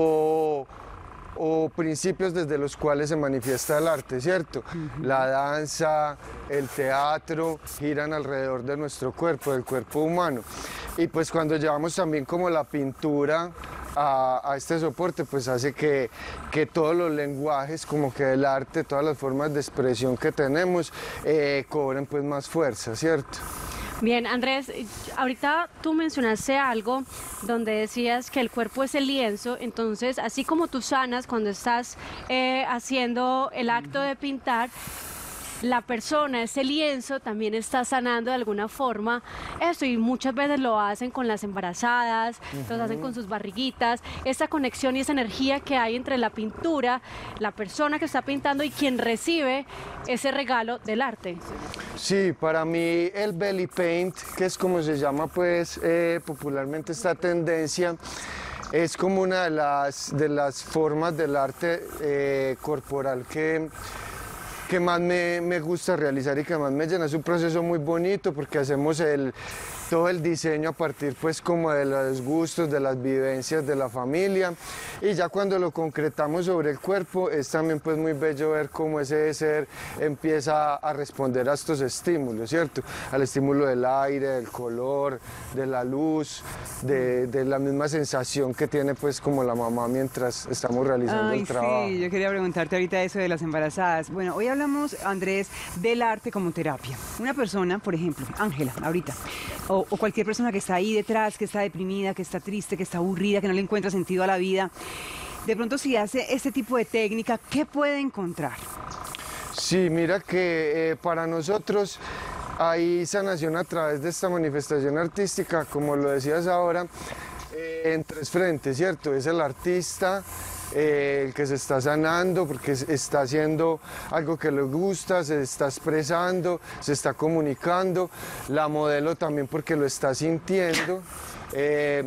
o o principios desde los cuales se manifiesta el arte, ¿cierto? Uh-huh. La danza, el teatro giran alrededor de nuestro cuerpo, del cuerpo humano. Y pues cuando llevamos también como la pintura a, a este soporte, pues hace que, que todos los lenguajes, como que el arte, todas las formas de expresión que tenemos, eh, cobren pues más fuerza, ¿cierto? Bien, Andrés, ahorita tú mencionaste algo donde decías que el cuerpo es el lienzo, entonces así como tú sanas cuando estás eh, haciendo el acto de pintar, la persona, ese lienzo, también está sanando de alguna forma esto y muchas veces lo hacen con las embarazadas, uh-huh. lo hacen con sus barriguitas, esa conexión y esa energía que hay entre la pintura, la persona que está pintando y quien recibe ese regalo del arte. Sí, para mí el belly paint, que es como se llama pues eh, popularmente esta tendencia, es como una de las, de las formas del arte eh, corporal que... que más me, me gusta realizar y que más me llena. Es un proceso muy bonito porque hacemos el, todo el diseño a partir pues como de los gustos, de las vivencias de la familia y ya cuando lo concretamos sobre el cuerpo es también pues muy bello ver cómo ese ser empieza a responder a estos estímulos, ¿cierto? Al estímulo del aire, del color, de la luz, de, de la misma sensación que tiene pues como la mamá mientras estamos realizando Ay, el trabajo. Sí, yo quería preguntarte ahorita eso de las embarazadas. Bueno, hoy hablamos, Andrés, del arte como terapia. Una persona, por ejemplo, Ángela, ahorita, o, o cualquier persona que está ahí detrás, que está deprimida, que está triste, que está aburrida, que no le encuentra sentido a la vida, de pronto si hace este tipo de técnica, ¿qué puede encontrar? Sí, mira que eh, para nosotros hay sanación a través de esta manifestación artística, como lo decías ahora. Eh, en tres frentes, ¿cierto? Es el artista, eh, el que se está sanando porque está haciendo algo que le gusta, se está expresando, se está comunicando, la modelo también porque lo está sintiendo, eh,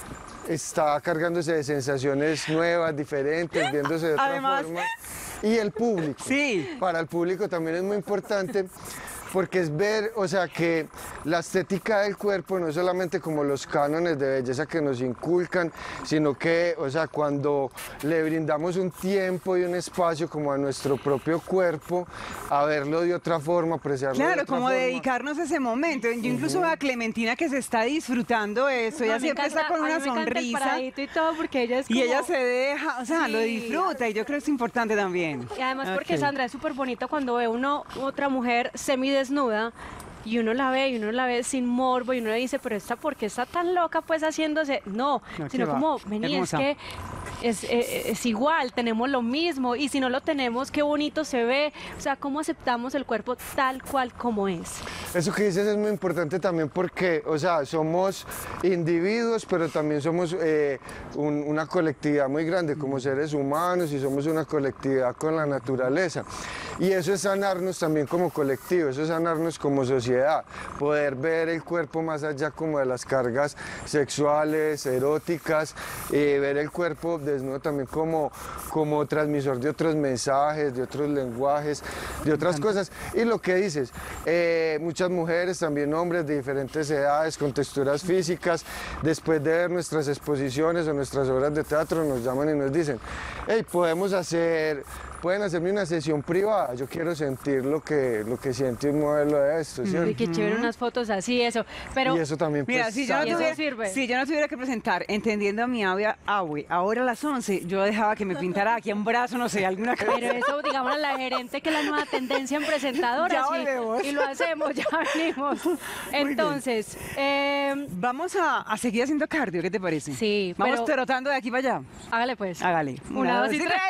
está cargándose de sensaciones nuevas, diferentes, viéndose de otra Además, forma. Y el público. Sí. Para el público también es muy importante porque es ver, o sea, que la estética del cuerpo no es solamente como los cánones de belleza que nos inculcan, sino que, o sea, cuando le brindamos un tiempo y un espacio como a nuestro propio cuerpo, a verlo de otra forma, apreciarlo de Claro, otra como forma. dedicarnos a ese momento. Yo incluso veo a Clementina que se está disfrutando eso, ella No, me siempre encanta- está con a mí una me encanta el sonrisa. paradito y todo porque ella es Y como- ella se deja, o sea, lo Sí. disfruta y yo creo que es importante también. Y además porque Ok. Sandra es súper bonito cuando ve uno otra mujer semidesnuda y uno la ve y uno la ve sin morbo y uno le dice, pero esta ¿por qué está tan loca pues haciéndose? No, No, sino qué va. como, vení, es Hermosa. que es, eh, es igual, tenemos lo mismo y si no lo tenemos, qué bonito se ve. O sea, cómo aceptamos el cuerpo tal cual como es. Eso que dices es muy importante también porque, o sea, somos individuos, pero también somos eh, un- una colectividad muy grande como seres humanos y somos una colectividad con la naturaleza. Y eso es sanarnos también como colectivo, eso es sanarnos como sociedad, poder ver el cuerpo más allá como de las cargas sexuales, eróticas, eh, ver el cuerpo desnudo también como, como transmisor de otros mensajes, de otros lenguajes, de otras cosas. Y lo que dices, eh, muchas mujeres, también hombres de diferentes edades, con texturas físicas, después de ver nuestras exposiciones o nuestras obras de teatro, nos llaman y nos dicen, hey, podemos hacer... Pueden hacerme una sesión privada, yo quiero sentir lo que, lo que siente un modelo de esto, ¿cierto? Y qué chévere unas fotos así, eso. Pero Y eso también Mira, pues, si yo, no ¿y eso tuviera, sirve? si yo no tuviera que presentar Entendiendo a mi Abue, Abue, ahora a las once, yo dejaba que me pintara aquí un brazo, no sé, alguna cosa. Pero eso, digamos, a la gerente que es la nueva tendencia en presentadoras Ya y- volvemos. y, lo hacemos, ya venimos. Entonces, eh, Vamos a, a seguir haciendo cardio, ¿qué te parece? Sí, Vamos pero- trotando de aquí para allá. hágale pues. Hágale. Una, dos y tres.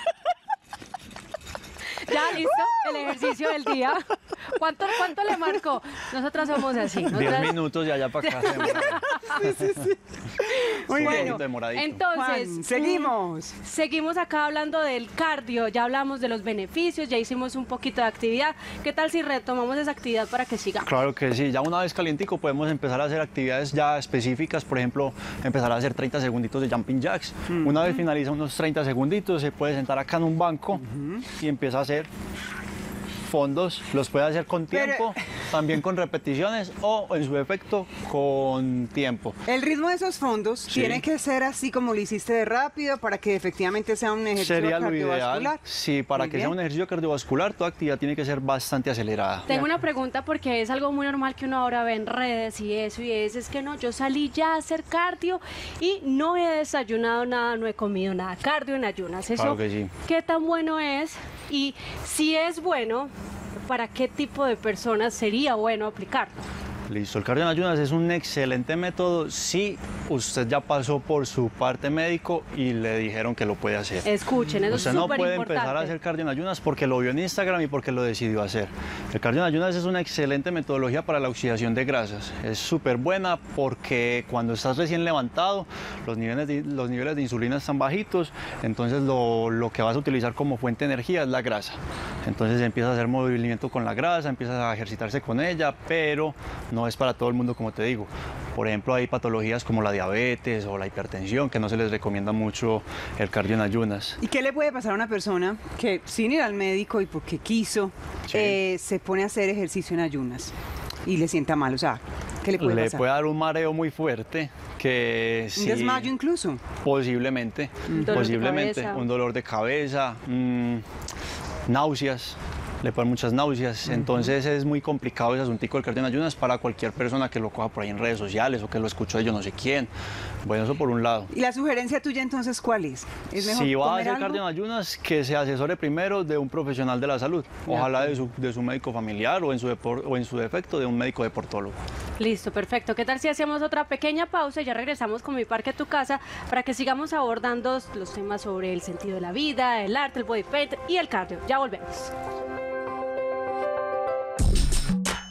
Ya, listo, el ejercicio del día. ¿Cuánto, cuánto le marcó? Nosotras somos así. Diez nosotras- minutos y allá para acá. Muy Un bien. poquito demoradito. Entonces, Juan, seguimos. mm, seguimos acá hablando del cardio, ya hablamos de los beneficios, ya hicimos un poquito de actividad. ¿Qué tal si retomamos esa actividad para que siga? Claro que sí, ya una vez calientico podemos empezar a hacer actividades ya específicas, por ejemplo, empezar a hacer treinta segunditos de jumping jacks. Una vez finaliza unos treinta segunditos, se puede sentar acá en un banco y empieza a hacer fondos, los puede hacer con Pero- tiempo, también con repeticiones o en su defecto con tiempo. El ritmo de esos fondos Sí. tiene que ser así como lo hiciste de rápido para que efectivamente sea un ejercicio Sería lo ideal. cardiovascular. Sí, para Muy que sea bien. un ejercicio cardiovascular, toda actividad tiene que ser bastante acelerada. Tengo una pregunta porque es algo muy normal que uno ahora ve en redes y eso y es, es que no, yo salí ya a hacer cardio y no he desayunado nada, no he comido nada, cardio en ayunas. Eso, Claro que sí. ¿qué tan bueno es? Y si es bueno, ¿para qué tipo de personas sería bueno aplicarlo? Listo, el cardio en ayunas es un excelente método si usted ya pasó por su parte médico y le dijeron que lo puede hacer. Escuchen, eso Usted es no súper puede importante. empezar a hacer cardio en ayunas porque lo vio en Instagram y porque lo decidió hacer. El cardio en ayunas es una excelente metodología para la oxidación de grasas. Es súper buena porque cuando estás recién levantado, los niveles de, los niveles de insulina están bajitos, entonces lo, lo que vas a utilizar como fuente de energía es la grasa. Entonces empiezas a hacer movimiento con la grasa, empiezas a ejercitarse con ella, pero no es para todo el mundo, como te digo. Por ejemplo, hay patologías como la diabetes o la hipertensión que no se les recomienda mucho el cardio en ayunas. ¿Y qué le puede pasar a una persona que sin ir al médico y porque quiso, Sí. eh, se pone a hacer ejercicio en ayunas y le sienta mal? O sea, ¿qué le puede Le pasar? puede dar un mareo muy fuerte que ¿Un sí, desmayo incluso? posiblemente, Un dolor de posiblemente cabeza. un dolor de cabeza, mm, náuseas. Le ponen muchas náuseas, entonces es muy complicado ese asuntico del cardio en ayunas para cualquier persona que lo coja por ahí en redes sociales o que lo escuchó de yo no sé quién. Bueno, eso por un lado. ¿Y la sugerencia tuya entonces cuál es? ¿Es mejor Si va a comer hacer algo? cardio en ayunas, que se asesore primero de un profesional de la salud, ojalá de su, de su médico familiar o en, su depor- o en su defecto de un médico deportólogo. Listo, perfecto. ¿Qué tal si hacemos otra pequeña pausa y ya regresamos con Mi Parque Tu Casa para que sigamos abordando los temas sobre el sentido de la vida, el arte, el body paint y el cardio? Ya volvemos.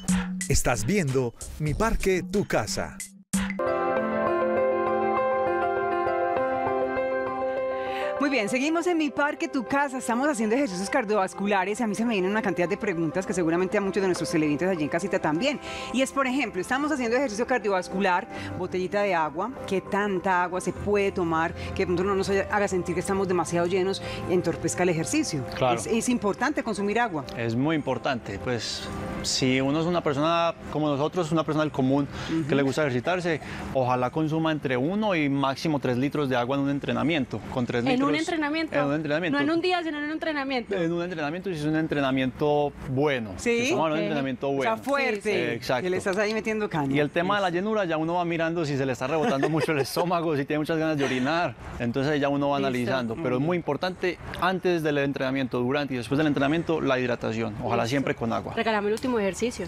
Estás viendo Mi Parque, Tu Casa. Muy bien, seguimos en Mi Parque, Tu Casa. Estamos haciendo ejercicios cardiovasculares. A mí se me vienen una cantidad de preguntas que seguramente a muchos de nuestros televidentes allí en casita también. Y es, por ejemplo, estamos haciendo ejercicio cardiovascular, botellita de agua. ¿Qué tanta agua se puede tomar? Que de pronto no nos haga sentir que estamos demasiado llenos y entorpezca el ejercicio. Claro. Es, es importante consumir agua. Es muy importante. Pues si uno es una persona como nosotros, una persona del común uh-huh. que le gusta ejercitarse, ojalá consuma entre uno y máximo tres litros de agua en un entrenamiento. Con tres litros. ¿En un entrenamiento? En un entrenamiento. No en un día, sino en un entrenamiento. En un entrenamiento, si es un entrenamiento bueno. Sí. Si estamos hablando de un entrenamiento bueno. O sea, fuerte. Sí, sí. Eh, exacto. Que le estás ahí metiendo caña. Y el tema de la llenura, ya uno va mirando si se le está rebotando mucho el estómago, si tiene muchas ganas de orinar. Entonces ahí ya uno va Listo. analizando. Pero es muy importante antes del entrenamiento, durante y después del entrenamiento, la hidratación. Ojalá Listo. siempre con agua. Regálame el último ejercicio.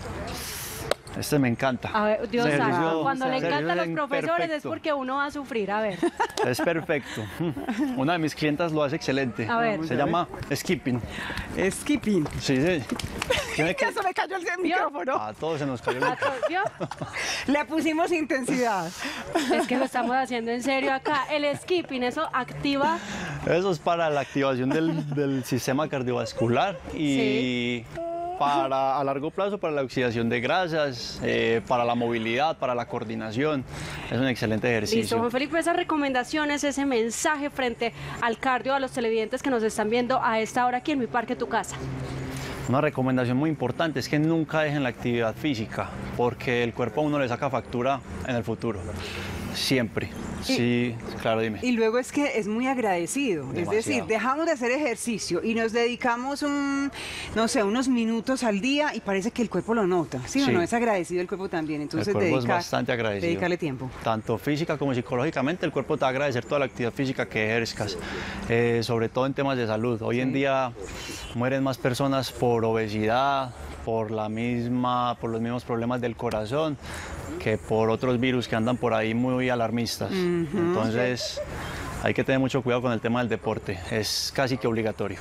Este me encanta. A ver, Dios santo, cuando le encantan los profesores perfecto. es porque uno va a sufrir, a ver. Es perfecto. Una de mis clientas lo hace excelente. A ver. Se a llama ver. skipping. Skipping. Sí, sí. ¿Qué que... se me cayó el micrófono? A todos se nos cayó el micrófono. Le pusimos intensidad. Es que lo estamos haciendo en serio acá. El skipping, eso activa... Eso es para la activación del, del sistema cardiovascular y... Sí. Para a largo plazo, para la oxidación de grasas, eh, para la movilidad, para la coordinación. Es un excelente ejercicio. Listo, Juan Felipe, esas recomendaciones, ese mensaje frente al cardio, a los televidentes que nos están viendo a esta hora aquí en Mi Parque, Tu Casa. Una recomendación muy importante es que nunca dejen la actividad física, porque el cuerpo a uno le saca factura en el futuro. Siempre. Y, sí, claro, dime. Y luego es que es muy agradecido. Demasiado. Es decir, dejamos de hacer ejercicio y nos dedicamos un, no sé, unos minutos al día y parece que el cuerpo lo nota. ¿Sí, sí. o no? Es agradecido el cuerpo también. Entonces, el cuerpo dedicar, es bastante agradecido. Dedicarle tiempo. Tanto física como psicológicamente, el cuerpo te va a agradecer toda la actividad física que ejerzcas, eh, sobre todo en temas de salud. Hoy sí. en día mueren más personas por obesidad, por la misma, por los mismos problemas del corazón, que por otros virus que andan por ahí muy alarmistas. Uh-huh. Entonces hay que tener mucho cuidado con el tema del deporte, es casi que obligatorio.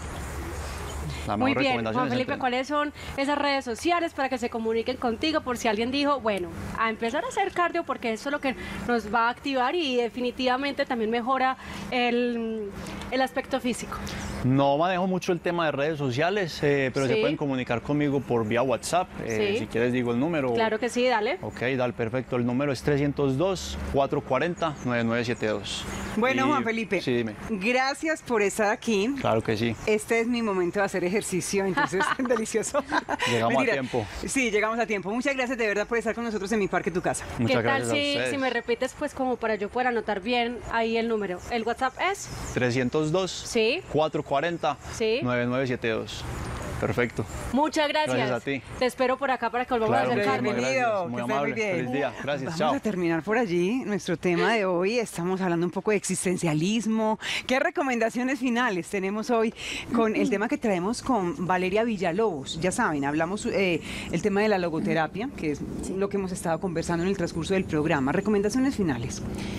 La Muy bien, Juan Felipe, ¿cuáles son esas redes sociales para que se comuniquen contigo por si alguien dijo, bueno, a empezar a hacer cardio porque eso es lo que nos va a activar y definitivamente también mejora el, el aspecto físico? No manejo mucho el tema de redes sociales, eh, pero sí. se pueden comunicar conmigo por vía WhatsApp. Eh, sí. Si quieres digo el número. Claro que sí, dale. Ok, dale, perfecto. El número es trescientos dos, cuatrocientos cuarenta, noventa y nueve setenta y dos. Bueno, y, Juan Felipe, sí, dime. Gracias por estar aquí. Claro que sí. Este es mi momento de hacer ejercicio, entonces delicioso. Llegamos Mentira. a tiempo. Sí, llegamos a tiempo. Muchas gracias de verdad por estar con nosotros en Mi Parque, Tu Casa. Muchas ¿Qué tal gracias si, a ustedes. si me repites pues como para yo poder anotar bien ahí el número? ¿El WhatsApp es? trescientos dos, sí. cuatrocientos cuarenta, sí. noventa y nueve setenta y dos. Perfecto. Muchas gracias. Gracias a ti. Te espero por acá para que volvamos claro, a hacer cardio. Bienvenido. Muy amable. Muy bien. Feliz día. Gracias. Vamos Chao. a terminar por allí nuestro tema de hoy. Estamos hablando un poco de existencialismo. ¿Qué recomendaciones finales tenemos hoy con el tema que traemos con Valeria Villalobos? Ya saben, hablamos eh, el tema de la logoterapia, que es sí. lo que hemos estado conversando en el transcurso del programa. Recomendaciones finales.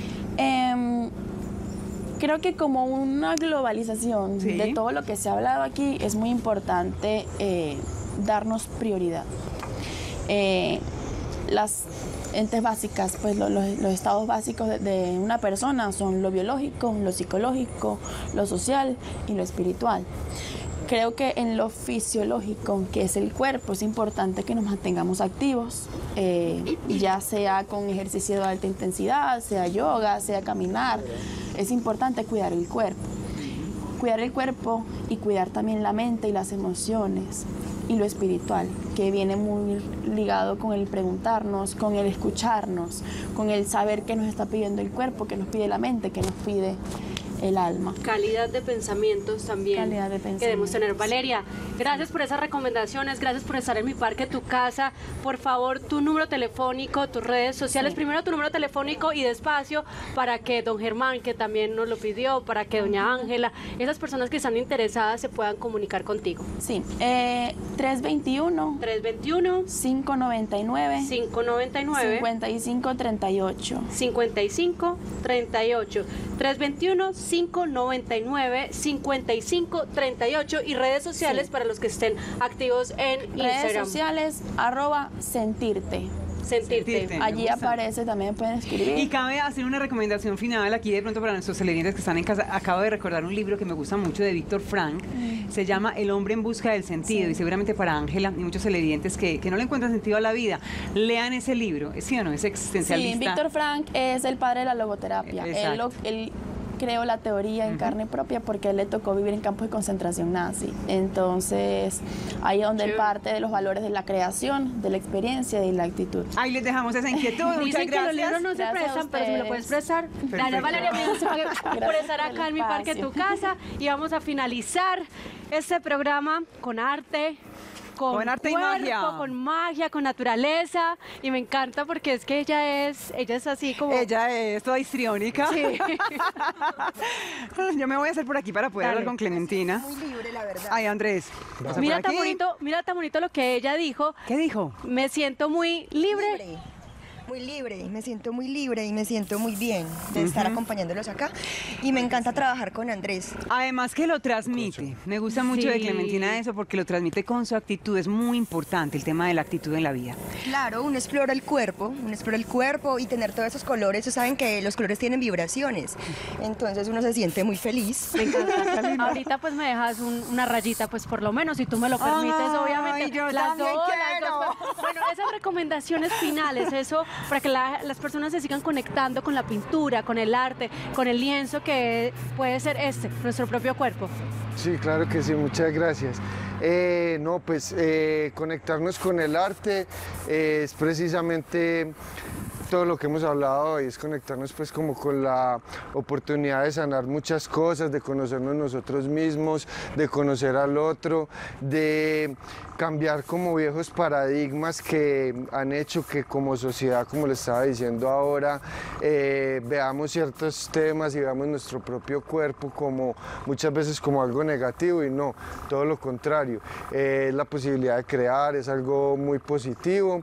Eh, Creo que como una globalización ¿Sí? de todo lo que se ha hablado aquí, es muy importante eh, darnos prioridad. Eh, las entes básicas, pues lo, lo, los estados básicos de, de una persona son lo biológico, lo psicológico, lo social y lo espiritual. Creo que en lo fisiológico, que es el cuerpo, es importante que nos mantengamos activos, eh, ya sea con ejercicio de alta intensidad, sea yoga, sea caminar. Es importante cuidar el cuerpo. Cuidar el cuerpo y cuidar también la mente y las emociones y lo espiritual, que viene muy ligado con el preguntarnos, con el escucharnos, con el saber qué nos está pidiendo el cuerpo, qué nos pide la mente, qué nos pide el alma. Calidad de pensamientos también. Calidad de pensamientos. Que debemos tener. Valeria, gracias por esas recomendaciones, gracias por estar en Mi Parque, Tu Casa. Por favor, tu número telefónico, tus redes sociales. Sí. Primero tu número telefónico y despacio para que don Germán, que también nos lo pidió, para que doña Ángela, esas personas que están interesadas se puedan comunicar contigo. Sí, eh, tres veintiuno, tres veintiuno, cinco noventa y nueve, cinco noventa y nueve, cincuenta y cinco treinta y ocho, cincuenta y cinco treinta y ocho, tres veintiuno, cinco noventa y nueve, cincuenta y cinco treinta y ocho y redes sociales sí. para los que estén activos en redes Instagram. Redes sociales, arroba sentirte. Sentirte. Sentirte. Allí aparece, también pueden escribir. Y cabe hacer una recomendación final aquí de pronto para nuestros televidentes que están en casa. Acabo de recordar un libro que me gusta mucho de Víctor Frank. Mm. Se llama El hombre en busca del sentido. Sí. Y seguramente para Ángela y muchos televidentes que, que no le encuentran sentido a la vida, lean ese libro. ¿Sí o no? Es existencialista. Sí, Víctor Frank es el padre de la logoterapia. Él, lo, él creó la teoría en uh-huh. carne propia porque a él le tocó vivir en campos de concentración nazi. Entonces, ahí es donde él parte de los valores de la creación, de la experiencia y la actitud. Ahí les dejamos esa inquietud. Muchas Dicen gracias. que los libros no se prestan, pero si me lo puedes prestar. Dale, Valeria, por estar acá en Mi Parque Tu Casa. Y vamos a finalizar este programa con arte, Con, con arte cuerpo, y magia. Con magia, con naturaleza. Y me encanta porque es que ella es, ella es así como... Ella es toda histriónica. Sí. Yo me voy a hacer por aquí para poder Dale. hablar con Clementina. Muy libre, la verdad. Ay, Andrés. Mira tan bonito, mira tan bonito lo que ella dijo. ¿Qué dijo? Me siento muy libre. libre. Muy libre, me siento muy libre y me siento muy bien de uh-huh. estar acompañándolos acá y me encanta trabajar con Andrés. Además que lo transmite, me gusta mucho sí. de Clementina eso porque lo transmite con su actitud, es muy importante el tema de la actitud en la vida. Claro, uno explora el cuerpo, uno explora el cuerpo y tener todos esos colores, ustedes saben que los colores tienen vibraciones, entonces uno se siente muy feliz. Me encanta. Ahorita pues me dejas un, una rayita pues por lo menos, si tú me lo permites, Ay, obviamente. Yo las, dos, quiero. las dos. Bueno, esas recomendaciones finales, eso para que la, las personas se sigan conectando con la pintura, con el arte, con el lienzo que puede ser este, nuestro propio cuerpo. Sí, claro que sí, muchas gracias. Eh, no, pues eh, conectarnos con el arte eh, es precisamente todo lo que hemos hablado hoy, es conectarnos pues como con la oportunidad de sanar muchas cosas, de conocernos nosotros mismos, de conocer al otro, de cambiar como viejos paradigmas que han hecho que como sociedad, como le estaba diciendo ahora, eh, veamos ciertos temas y veamos nuestro propio cuerpo como muchas veces como algo negativo y no, todo lo contrario, eh, es la posibilidad de crear, es algo muy positivo.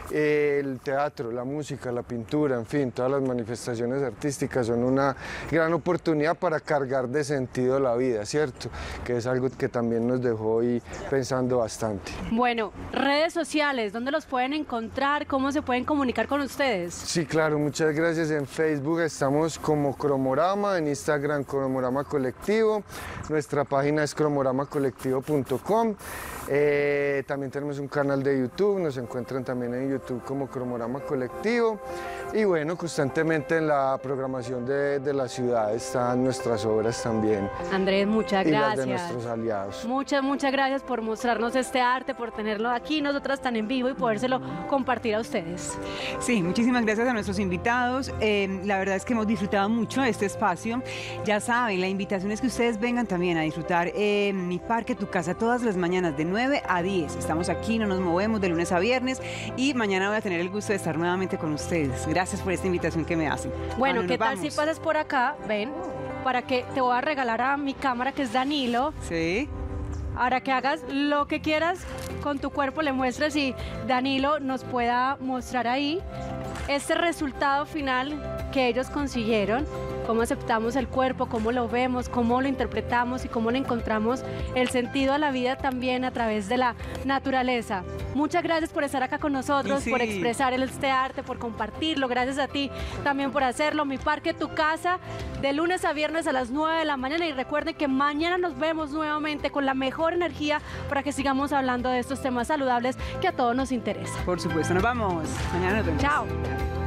El teatro, la música, la pintura, en fin, todas las manifestaciones artísticas son una gran oportunidad para cargar de sentido la vida, ¿cierto? Que es algo que también nos dejó hoy pensando bastante. Bueno, redes sociales, ¿dónde los pueden encontrar? ¿Cómo se pueden comunicar con ustedes? Sí, claro, muchas gracias. En Facebook estamos como Cromorama, en Instagram Cromorama Colectivo, nuestra página es cromorama colectivo punto com. Eh, también tenemos un canal de YouTube, nos encuentran también en YouTube como Cromorama Colectivo y bueno, constantemente en la programación de, de la ciudad están nuestras obras también. Andrés, muchas y gracias. Las de nuestros aliados. Muchas, muchas gracias por mostrarnos este arte, por tenerlo aquí, nosotras tan en vivo y podérselo compartir a ustedes. Sí, muchísimas gracias a nuestros invitados. Eh, la verdad es que hemos disfrutado mucho de este espacio. Ya saben, la invitación es que ustedes vengan también a disfrutar eh, Mi Parque Tu Casa todas las mañanas de nueve a diez. Estamos aquí, no nos movemos de lunes a viernes y mañana voy a tener el gusto de estar nuevamente con ustedes. Gracias por esta invitación que me hacen. Bueno, Manu, ¿qué tal vamos. si pasas por acá? Ven, para que te voy a regalar a mi cámara que es Danilo. Sí. Ahora que hagas lo que quieras con tu cuerpo, le muestres y Danilo nos pueda mostrar ahí este resultado final que ellos consiguieron, cómo aceptamos el cuerpo, cómo lo vemos, cómo lo interpretamos y cómo le encontramos el sentido a la vida también a través de la naturaleza. Muchas gracias por estar acá con nosotros, sí. por expresar este arte, por compartirlo. Gracias a ti también por hacerlo. Mi Parque Tu Casa, de lunes a viernes a las nueve de la mañana. Y recuerden que mañana nos vemos nuevamente con la mejor energía para que sigamos hablando de estos temas saludables que a todos nos interesan. Por supuesto, nos vamos. Mañana nos vemos. Chao.